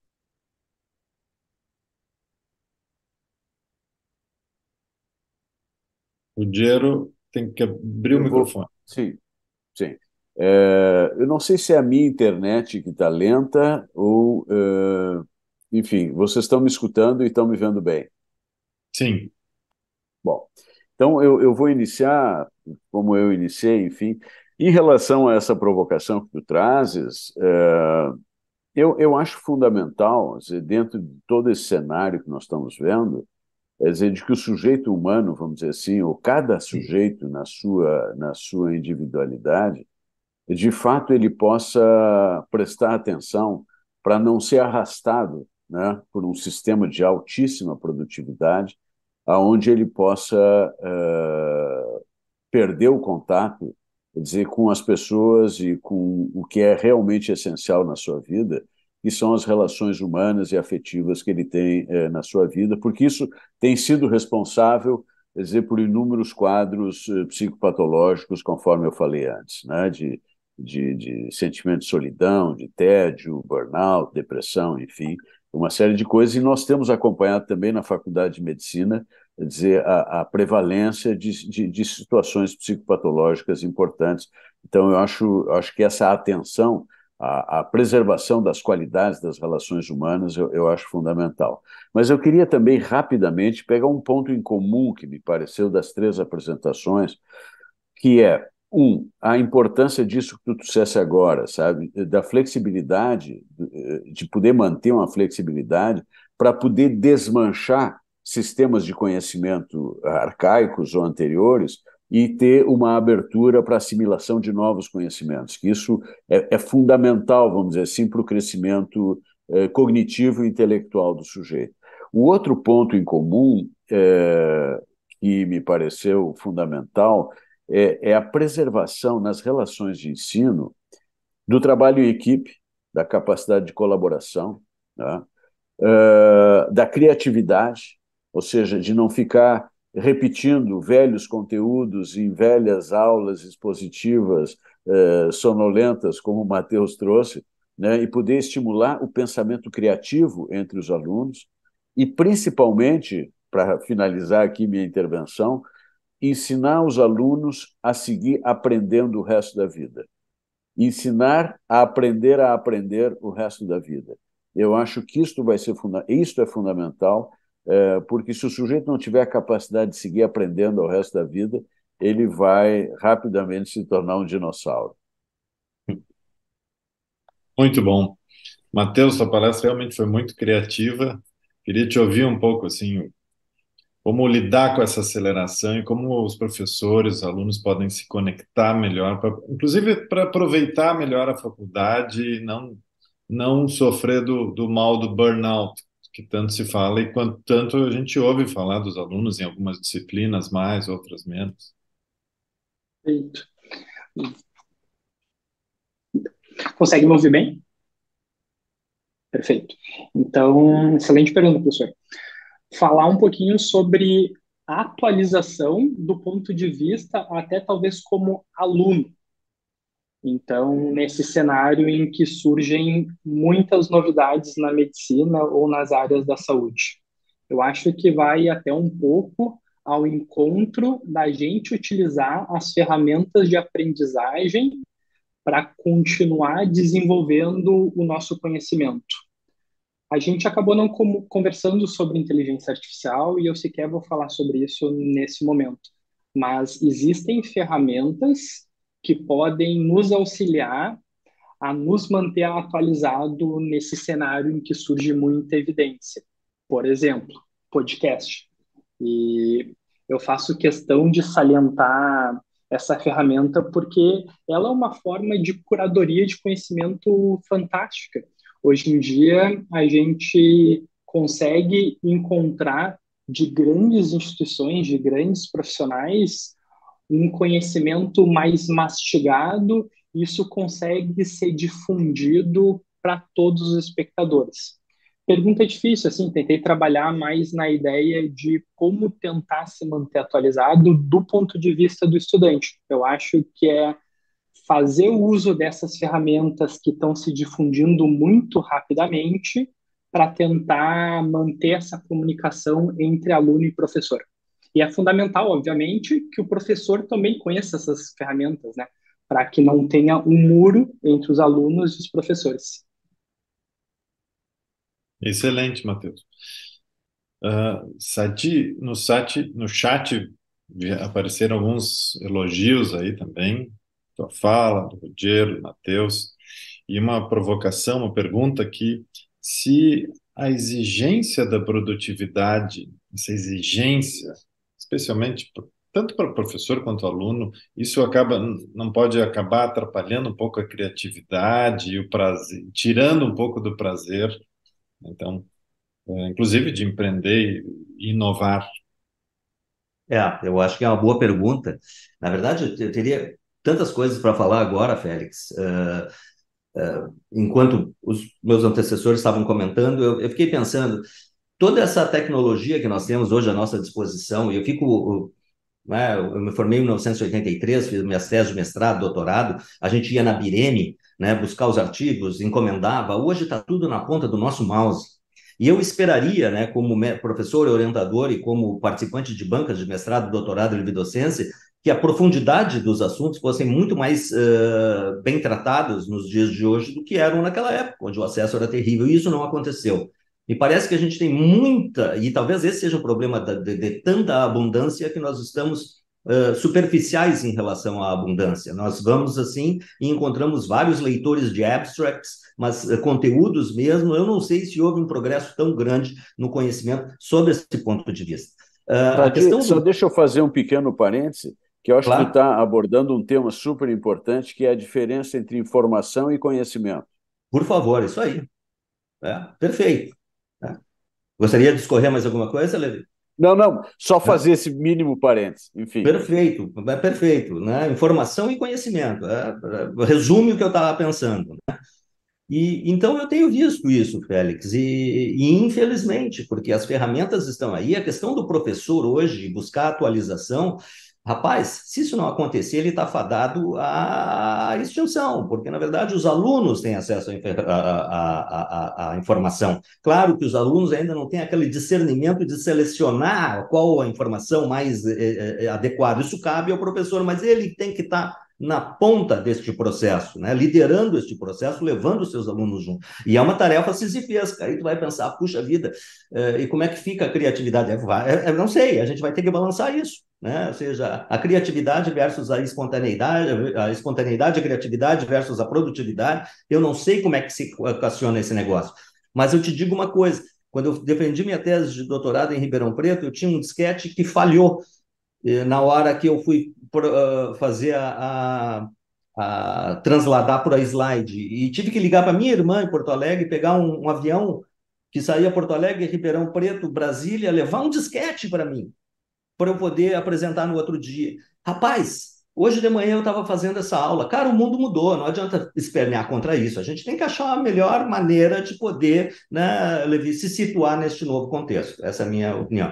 O Diego tem que abrir o Eu vou. microfone. Sim, sim. É, eu não sei se é a minha internet que está lenta ou. é, enfim, vocês estão me escutando e estão me vendo bem. Sim. Bom, então eu, eu vou iniciar como eu iniciei, enfim. Em relação a essa provocação que tu trazes, é, eu, eu acho fundamental, quer dizer, dentro de todo esse cenário que nós estamos vendo, é dizer, de que o sujeito humano, vamos dizer assim, ou cada sujeito na sua, na sua individualidade, de fato ele possa prestar atenção para não ser arrastado, né, por um sistema de altíssima produtividade, aonde ele possa uh, perder o contato, quer dizer, com as pessoas e com o que é realmente essencial na sua vida, que são as relações humanas e afetivas que ele tem eh, na sua vida, porque isso tem sido responsável, quer dizer, por inúmeros quadros eh, psicopatológicos, conforme eu falei antes, né, de, de, de sentimento de solidão, de tédio, burnout, depressão, enfim, uma série de coisas. E nós temos acompanhado também na Faculdade de Medicina, quer dizer, a, a prevalência de, de, de situações psicopatológicas importantes. Então, eu acho, acho que essa atenção à, à preservação das qualidades das relações humanas eu, eu acho fundamental. Mas eu queria também, rapidamente, pegar um ponto em comum que me pareceu das três apresentações, que é, um, a importância disso que tu dissesse agora, sabe? Da flexibilidade, de poder manter uma flexibilidade para poder desmanchar sistemas de conhecimento arcaicos ou anteriores e ter uma abertura para assimilação de novos conhecimentos, que isso é, é fundamental, vamos dizer assim, para o crescimento eh, cognitivo e intelectual do sujeito. O outro ponto em comum eh, que me pareceu fundamental é, é a preservação nas relações de ensino do trabalho em equipe, da capacidade de colaboração, né? Uh, da criatividade, ou seja, de não ficar repetindo velhos conteúdos em velhas aulas expositivas uh, sonolentas, como o Matheus trouxe, né? E poder estimular o pensamento criativo entre os alunos e, principalmente, para finalizar aqui minha intervenção, ensinar os alunos a seguir aprendendo o resto da vida. ensinar a aprender a aprender o resto da vida. Eu acho que isto vai ser funda isto é fundamental, é, porque se o sujeito não tiver a capacidade de seguir aprendendo ao resto da vida, ele vai rapidamente se tornar um dinossauro. Muito bom. Matheus, sua palestra realmente foi muito criativa. Queria te ouvir um pouco, assim, como lidar com essa aceleração e como os professores, os alunos podem se conectar melhor, pra, inclusive para aproveitar melhor a faculdade e não, não sofrer do, do mal do burnout, que tanto se fala e quanto tanto a gente ouve falar dos alunos em algumas disciplinas mais, outras menos. Perfeito. Consegue me ouvir bem? Perfeito. Então, excelente pergunta, professor. Falar um pouquinho sobre a atualização do ponto de vista até talvez como aluno. Então, nesse cenário em que surgem muitas novidades na medicina ou nas áreas da saúde. Eu acho que vai até um pouco ao encontro da gente utilizar as ferramentas de aprendizagem para continuar desenvolvendo o nosso conhecimento. A gente acabou não conversando sobre inteligência artificial e eu sequer vou falar sobre isso nesse momento. Mas existem ferramentas que podem nos auxiliar a nos manter atualizado nesse cenário em que surge muita evidência. Por exemplo, podcast. E eu faço questão de salientar essa ferramenta porque ela é uma forma de curadoria de conhecimento fantástica. Hoje em dia, a gente consegue encontrar de grandes instituições, de grandes profissionais, um conhecimento mais mastigado, isso consegue ser difundido para todos os espectadores. Pergunta difícil, assim, tentei trabalhar mais na ideia de como tentar se manter atualizado do ponto de vista do estudante. Eu acho que é fazer o uso dessas ferramentas que estão se difundindo muito rapidamente para tentar manter essa comunicação entre aluno e professor. E é fundamental, obviamente, que o professor também conheça essas ferramentas, né? Para que não tenha um muro entre os alunos e os professores. Excelente, Matheus. Uh, Sati, no, Sati, no chat apareceram alguns elogios aí também, tua fala, do Rogério, do Matheus, e uma provocação, uma pergunta aqui, se a exigência da produtividade, essa exigência, especialmente tanto para o professor quanto aluno, isso acaba, não pode acabar atrapalhando um pouco a criatividade e o prazer, tirando um pouco do prazer, então, é, inclusive de empreender e inovar. É, eu acho que é uma boa pergunta. Na verdade, eu teria tantas coisas para falar agora, Félix. Uh, uh, enquanto os meus antecessores estavam comentando, eu, eu fiquei pensando, toda essa tecnologia que nós temos hoje à nossa disposição, e eu fico... né, eu me formei em mil novecentos e oitenta e três, fiz minhas teses de mestrado, doutorado, a gente ia na Bireme, né, buscar os artigos, encomendava. Hoje está tudo na ponta do nosso mouse. E eu esperaria, né, como professor e orientador e como participante de bancas de mestrado, doutorado e lividocência, que a profundidade dos assuntos fossem muito mais uh, bem tratados nos dias de hoje do que eram naquela época, onde o acesso era terrível. E isso não aconteceu. Me parece que a gente tem muita, e talvez esse seja o problema de, de, de tanta abundância, que nós estamos uh, superficiais em relação à abundância. Nós vamos assim e encontramos vários leitores de abstracts, mas uh, conteúdos mesmo, eu não sei se houve um progresso tão grande no conhecimento sob esse ponto de vista. Uh, a questão do... Só deixa eu fazer um pequeno parêntese, que eu acho claro. que tu está abordando um tema super importante, que é a diferença entre informação e conhecimento. Por favor, isso aí. É, perfeito. É. Gostaria de discorrer mais alguma coisa, Levi? Não, não, só fazer é. esse mínimo parênteses, enfim. Perfeito, é perfeito, né? Informação e conhecimento, é, é, resume o que eu estava pensando, né? E, então eu tenho visto isso, Félix, e, e infelizmente, porque as ferramentas estão aí, a questão do professor hoje buscar atualização, rapaz, se isso não acontecer, ele está fadado à extinção, porque, na verdade, os alunos têm acesso à informação. Claro que os alunos ainda não têm aquele discernimento de selecionar qual a informação mais é, é, adequada. Isso cabe ao professor, mas ele tem que estar na ponta deste processo, né? Liderando este processo, levando os seus alunos junto. E é uma tarefa sisifesca. Aí tu vai pensar, puxa vida, e como é que fica a criatividade? Eu não sei, a gente vai ter que balançar isso, né? Ou seja, a criatividade versus a espontaneidade, a espontaneidade, a criatividade versus a produtividade. Eu não sei como é que se equaciona esse negócio. Mas eu te digo uma coisa, quando eu defendi minha tese de doutorado em Ribeirão Preto, eu tinha um disquete que falhou na hora que eu fui fazer a, a, a transladar por a slide. E tive que ligar para minha irmã em Porto Alegre, pegar um, um avião que saía Porto Alegre, Ribeirão Preto, Brasília, levar um disquete para mim, para eu poder apresentar no outro dia. Rapaz, hoje de manhã eu estava fazendo essa aula. Cara, o mundo mudou, não adianta espernear contra isso. A gente tem que achar a melhor maneira de poder, né, Levi, se situar neste novo contexto. Essa é a minha opinião.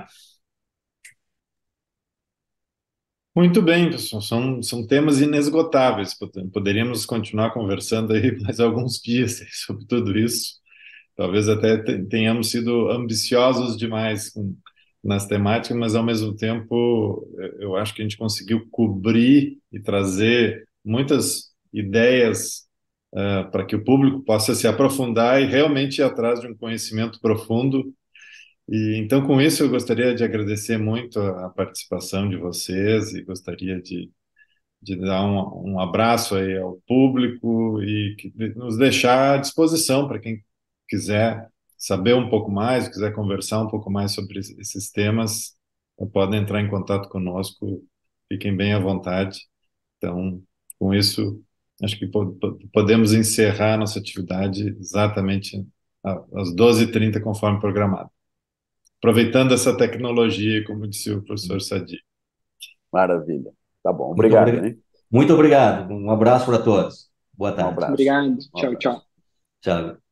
Muito bem, pessoal. São, são temas inesgotáveis. Poderíamos continuar conversando aí mais alguns dias sobre tudo isso. Talvez até tenhamos sido ambiciosos demais com, nas temáticas, mas ao mesmo tempo eu acho que a gente conseguiu cobrir e trazer muitas ideias uh, para que o público possa se aprofundar e realmente ir atrás de um conhecimento profundo. E então, com isso, eu gostaria de agradecer muito a participação de vocês e gostaria de, de dar um, um abraço aí ao público e que, nos deixar à disposição para quem quiser saber um pouco mais, quiser conversar um pouco mais sobre esses temas, podem entrar em contato conosco, fiquem bem à vontade. Então, com isso, acho que podemos encerrar nossa atividade exatamente às doze e trinta, conforme programado. Aproveitando essa tecnologia, como disse o professor Sadi. Maravilha. Tá bom. Obrigado. Muito, obrig... Muito obrigado. Um abraço para todos. Boa tarde. Um abraço. Obrigado. Um Tchau, abraço. tchau. Tchau.